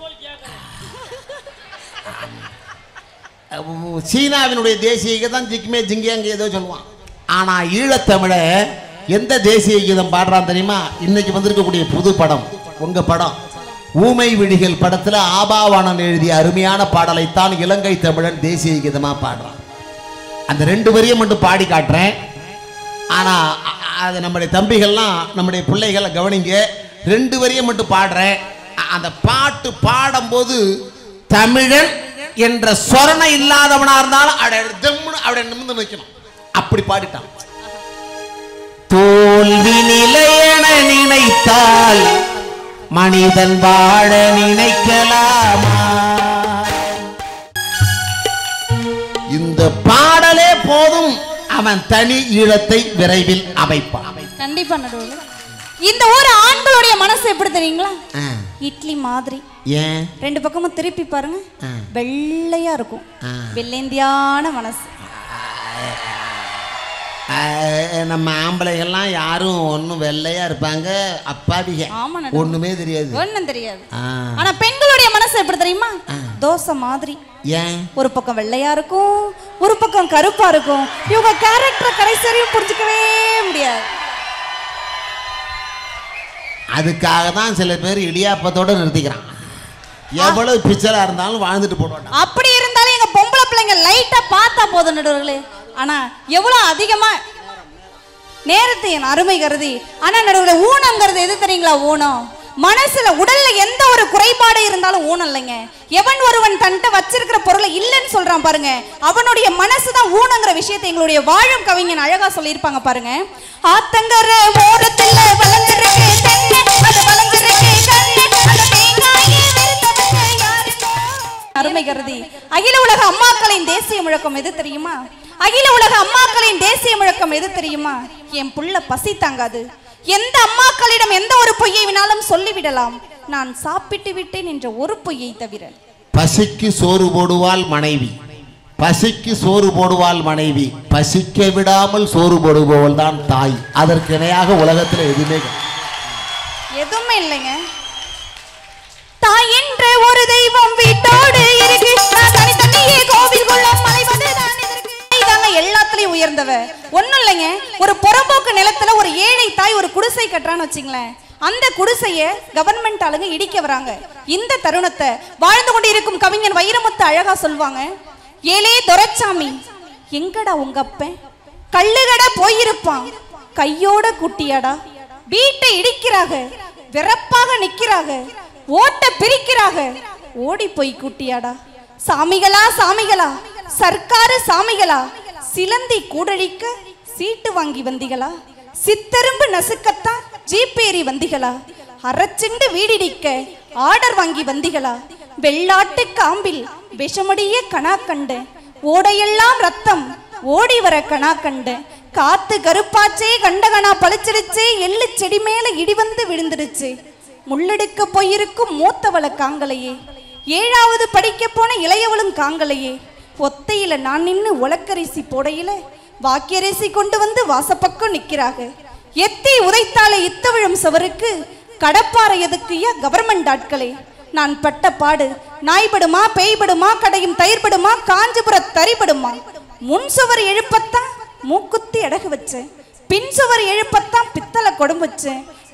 சீனாவினுடைய தேசிய கீதம் ஜிக்மே ஜிங்கியாங்க ஏதோ சொல்லுவான். ஆனா ஈழத்தமிழ எந்த தேசிய கீதம் பாடுறான் தெரியுமா? இன்னைக்கு வந்திருக்கக்கூடிய புது படம், உங்க படம் ஊமை விழிகள் படத்துல ஆபாவானன் எழுதிய அருமையான பாடலைத்தான் இலங்கை தமிழன் தேசிய கீதமா பாடுறான். அந்த ரெண்டு வரியை மட்டும் பாடி காட்டுறேன். ஆனா அது நம்முடைய தம்பிகள்லாம் நம்முடைய பிள்ளைகளை கவனிங்க. ரெண்டு வரியை மட்டும் பாடுறேன். அந்த பாட்டு பாடும்போது தமிழன் என்ற சொரணை இல்லாதவனா இருந்தாலும் அவட நிமிர்ந்து நிற்கணும். அப்படி பாடிட்டான். தோல்வி நிலையென நினைத்தால் மனிதன் வாழ நினைக்கலாமா? இந்த பாடலே போதும், அவன் தனி ஈழத்தை விரைவில் அமைப்பான். கண்டிப்பா நடுவுல இந்த ஒரு ஆண்களுடைய மனசு எப்படி தெரியுங்களா? இட்லி மாதிரி. ஏன்? ரெண்டு பக்கமும் திருப்பி பாருங்க, வெள்ளையா இருக்கும். வெள்ளேந்தியான மனசு. நம்ம ஆம்பளைகள்லாம் யாரும் ஒன்னும் வெள்ளையா இருப்பாங்க, அப்பாவிக ஒண்ணுமே தெரியாது, ஒண்ணும் தெரியாது. ஆனா பெண்களுடைய மனசு எப்படி தெரியுமா? தோசை மாதிரி. ஏன்? ஒரு பக்கம் வெள்ளையா இருக்கும், ஒரு பக்கம் கருப்பா இருக்கும். இவங்க கேரக்டர் கடைசி வரையும் புரிஞ்சுக்கவே முடியாது. அதுக்காக தான் சில பேர் இடியாப்பத்தோட நிறுத்திக்கிறான். எவ்வளவு பிச்சரா இருந்தாலும் வாழ்ந்துட்டு போடுவாங்க. அப்படி இருந்தாலும் எங்க பொம்பளை பிள்ளைங்க லைட்டா பார்த்தா போதும் நடுவர்களே. ஆனா எவ்வளவு அதிகமா நேரத்தை அருமை கருதி. ஆனா நடுவுல ஊனம்ங்கிறது எது தெரியுங்களா? ஊனம் மனசுல உடல்ல எந்த ஒரு குறைபாடு இருந்தாலும் ஊனம் இல்லைங்க. எவன் ஒருவன் தன்ட்ட வச்சிருக்கிற பொருளை இல்லைன்னு சொல்றான் பாருங்க, அவனுடைய மனசுதான் ஊனங்கிற விஷயத்தை எங்களுடைய வாழும் கவிஞன் அழகா சொல்லி இருப்பாங்க பாருங்க. ஆத்தங்கர ஓரத்துல வளர்ந்திருக்கு தென்னை, அது வளர்ந்திருக்கு கண்ணே, அந்த தேங்காயே வெறுத்தவங்க யாருங்க? அருமை கருதி அகில உலக அம்மாக்களின் தேசிய முழக்கம் எது தெரியுமா? அகில உலக அம்மாக்களின் தேசிய முழக்கம் எது தெரியுமா? என் புள்ள பசி தாங்காது, எந்த அம்மாக்களிடம் எந்த ஒரு பொய்யை வினாலும் சொல்லிவிடலாம், நான் சாப்பிட்டு விட்டேன் என்ற ஒரு பொய்யை தவிர. பசிக்கு சோறு போடுவாள் மனைவி, பசிக்கு சோறு போடுவாள் மனைவி, பசிக்க விடாமல் சோறு போடுபவள் தான் தாய். அதற்கு இணையாக உலகத்தில் எதுவுமே எதுவுமே இல்லைங்க. தாய் என்ற ஒரு தெய்வம் வீட்டோடு இருக்கு, தனித்தனியே கோவில் கொள்ளும் மலைவது தான் இதற்கு. எல்லாத்துலயும் உயர்ந்தவ ஒண்ணும் இல்லைங்க. ஒரு புறம்போக்கு நிலத்துல ஒரு ஏழை தாய் ஒரு குடிசை கட்டுறான்னு வச்சுங்களேன், அந்த குடிசைய கவர்மெண்ட் ஆளுங்க இடிக்க வராங்க. இந்த தருணத்தை வாழ்ந்து கொண்டு இருக்கும் கவிஞன் வைரமுத்து அழகா சொல்வாங்க. ஏலே துரைச்சாமி, எங்கடா உங்க அப்பன்? கள்ளுகடை போயிருப்பான், கையோட குட்டியாடா. வீட்டை இடிக்கிறாங்க, விறப்பாக நிக்கிறாங்க, ஓட்ட பிரிக்கிறாங்க, ஓடி போய் குட்டியாடா. சாமிகளா சாமிகளா, சர்க்காரு சாமிகளா, சிலந்தி கூடழிக்க சீட்டு வாங்கி வந்திகளா, சித்தரும்பு நசுக்கத்தான் ஜீப்பேரி வந்திகளா, அரைச்சிண்டு வீடிடிக்க ஆர்டர் வாங்கி வந்திகளா, வெள்ளாட்டு காம்பில் விஷமுடிய கணா கண்டு, ஓடையெல்லாம் ரத்தம் ஓடி வர கணா கண்டு, காத்து கருப்பாச்சே கண்டகனா பழிச்சிடுச்சே, எள்ளு செடி மேல இடி வந்து விழுந்துடுச்சு, முள்ளெடுக்க போயிருக்கும் மூத்தவள காங்கலையே, ஏழாவது படிக்க போன இளையவளும் காங்கலையே, ஒத்தையில நான் நின்று உலக்கரிசி போடையில வாக்கியரிசி கொண்டு வந்து வாசப்பக்கம் நிக்கிறாங்க. எத்தி உதைத்தாலே இத்தவிழும் சவருக்கு கடப்பாறை எதுக்குயா கவர்மெண்ட் ஆட்களே. நான் பட்ட பாடு நாய்படுமா பேய்படுமா, கடையும் தயிர்படுமா, காஞ்சிபுர தரிபடுமா. முன் சுவர் எழுப்பத்தான் மூக்குத்தி அடகு வச்சேன், பின் சுவர் எழுப்பத்தான் பித்தளை கொடும் வச்சேன்,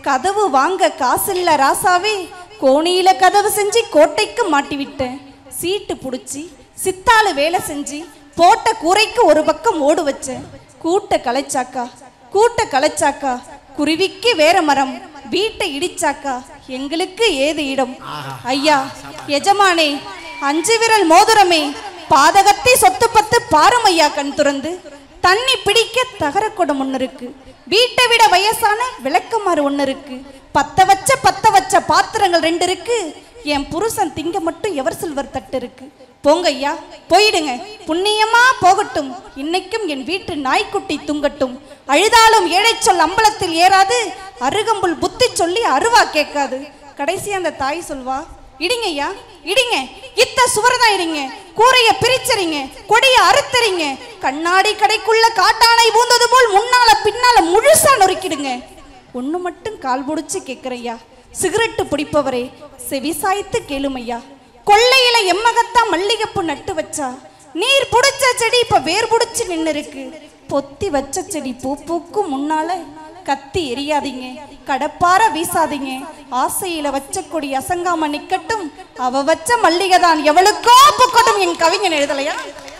கதவு வாங்க காசில்ல ராசாவே, கோணியில கதவு செஞ்சு கோட்டைக்கு மாட்டி விட்டேன். சீட்டு புடிச்சி சித்தாளு வேலை செஞ்சு போட்ட கூரைக்கு ஒரு பக்கம் ஓடு வச்சேன். கூட்ட கலைச்சாக்கா கூட்ட கலைச்சாக்கா குருவிக்கு வேற மரம், வீட்டை இடிச்சாக்கா எங்களுக்கு ஏது இடம். ஐயா எஜமானே, அஞ்சு விரல் மோதிரமே, பாதகத்தை சொத்து பத்து பாருமையா கண் துறந்து. தண்ணி பிடிக்க தகரக்குடம் ஒண்ணு இருக்கு, வீட்டை விட வயசான விளக்கமாறு ஒண்ணு இருக்கு, பத்த வச்ச பத்த வச்ச பாத்திரங்கள் ரெண்டு இருக்கு, என் புருஷன் திங்க மட்டும் எவர் சில்வர் தட்டு இருக்கு. போங்க ஐயா, போயிடுங்க, புண்ணியமா போகட்டும். இன்னைக்கும் என் வீட்டு நாய்க்குட்டி தூங்கட்டும். அழுதாலும் ஏழை சொல் அம்பலத்தில் ஏறாது, அருகம்புல் புத்தி சொல்லி அருவா கேட்காது. கடைசி அந்த தாய் சொல்வா, இடிங்க ஐயா இடிங்க, இத்த சுவர்தான் இடிங்க, கூரைய பிரிச்சறிங்க, கொடிய அறுத்தறிங்க, கண்ணாடி கடைக்குள்ள காட்டானை பூந்தது போல் முன்னால பின்னால முழுசா நொறுக்கிடுங்க. ஒண்ணு மட்டும் கால் புடிச்சு கேட்கிறையா, சிகரெட்டு பிடிப்பவரே செவிசாய்த்து கேளுமையா. கொள்ளையில எம்மகத்தா மல்லிகைப்பூ நட்டு வச்சா, நீர் புடிச்ச செடி இப்ப வேர் புடிச்சு நின்று இருக்கு. பொத்தி வச்ச செடி பூ பூக்கும் முன்னால கத்தி எரியாதீங்க, கடப்பார வீசாதீங்க. ஆசையில வச்ச கொடி அசங்காம நிக்கட்டும், அவ வச்ச மல்லிகை தான் எவளுக்கோ பூக்கட்டும். என் கவிஞன் எழுதலையா?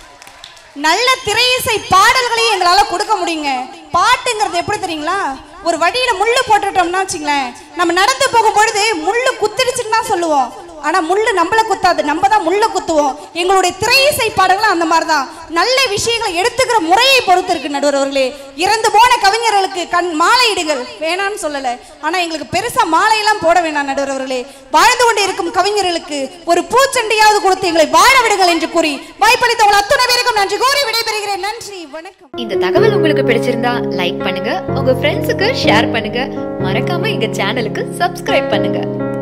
நல்ல திரையிசை பாடல்களையும் எங்களால கொடுக்க முடியுங்க. பாட்டுங்கிறது எப்படி தெரியுங்களா, ஒரு வழியில முள்ளு போட்டுட்டோம்னா வச்சுங்களேன், நம்ம நடந்து போகும் பொழுது முள்ளு குத்திடுச்சுன்னு தான் சொல்லுவோம். ஆனா முள்ளு நம்மள குத்தாது, நம்ம தான் முள்ள குத்துவோம். எங்களுடைய திரையிசை பாடல்கள் அந்த மாதிரிதான். நல்ல விஷயங்களை எடுத்துக்கிற முறையை பொறுத்து இருக்கு நடுவர் அவர்களே. இறந்து போன கவிஞர்களுக்கு கண் மாலையிடுங்கள் வேணான்னு சொல்லல, ஆனா எங்களுக்கு பெருசா மாலையெல்லாம் போட வேணாம் நடுவர் அவர்களே. வாழ்ந்து கொண்டு இருக்கும் கவிஞர்களுக்கு ஒரு பூச்செண்டியாவது கொடுத்து எங்களை வாழ விடுங்கள் என்று கூறி வாய்ப்பளித்தவள் அத்துணை பேருக்கும் நன்றி கூறி விடைபெறுகிறேன். நன்றி, வணக்கம். இந்த தகவல் உங்களுக்கு பிடிச்சிருந்தா லைக் பண்ணுங்க, உங்க ஃப்ரெண்ட்ஸுக்கு ஷேர் பண்ணுங்க, மறக்காம எங்க சேனலுக்கு சப்ஸ்கிரைப் பண்ணுங்க.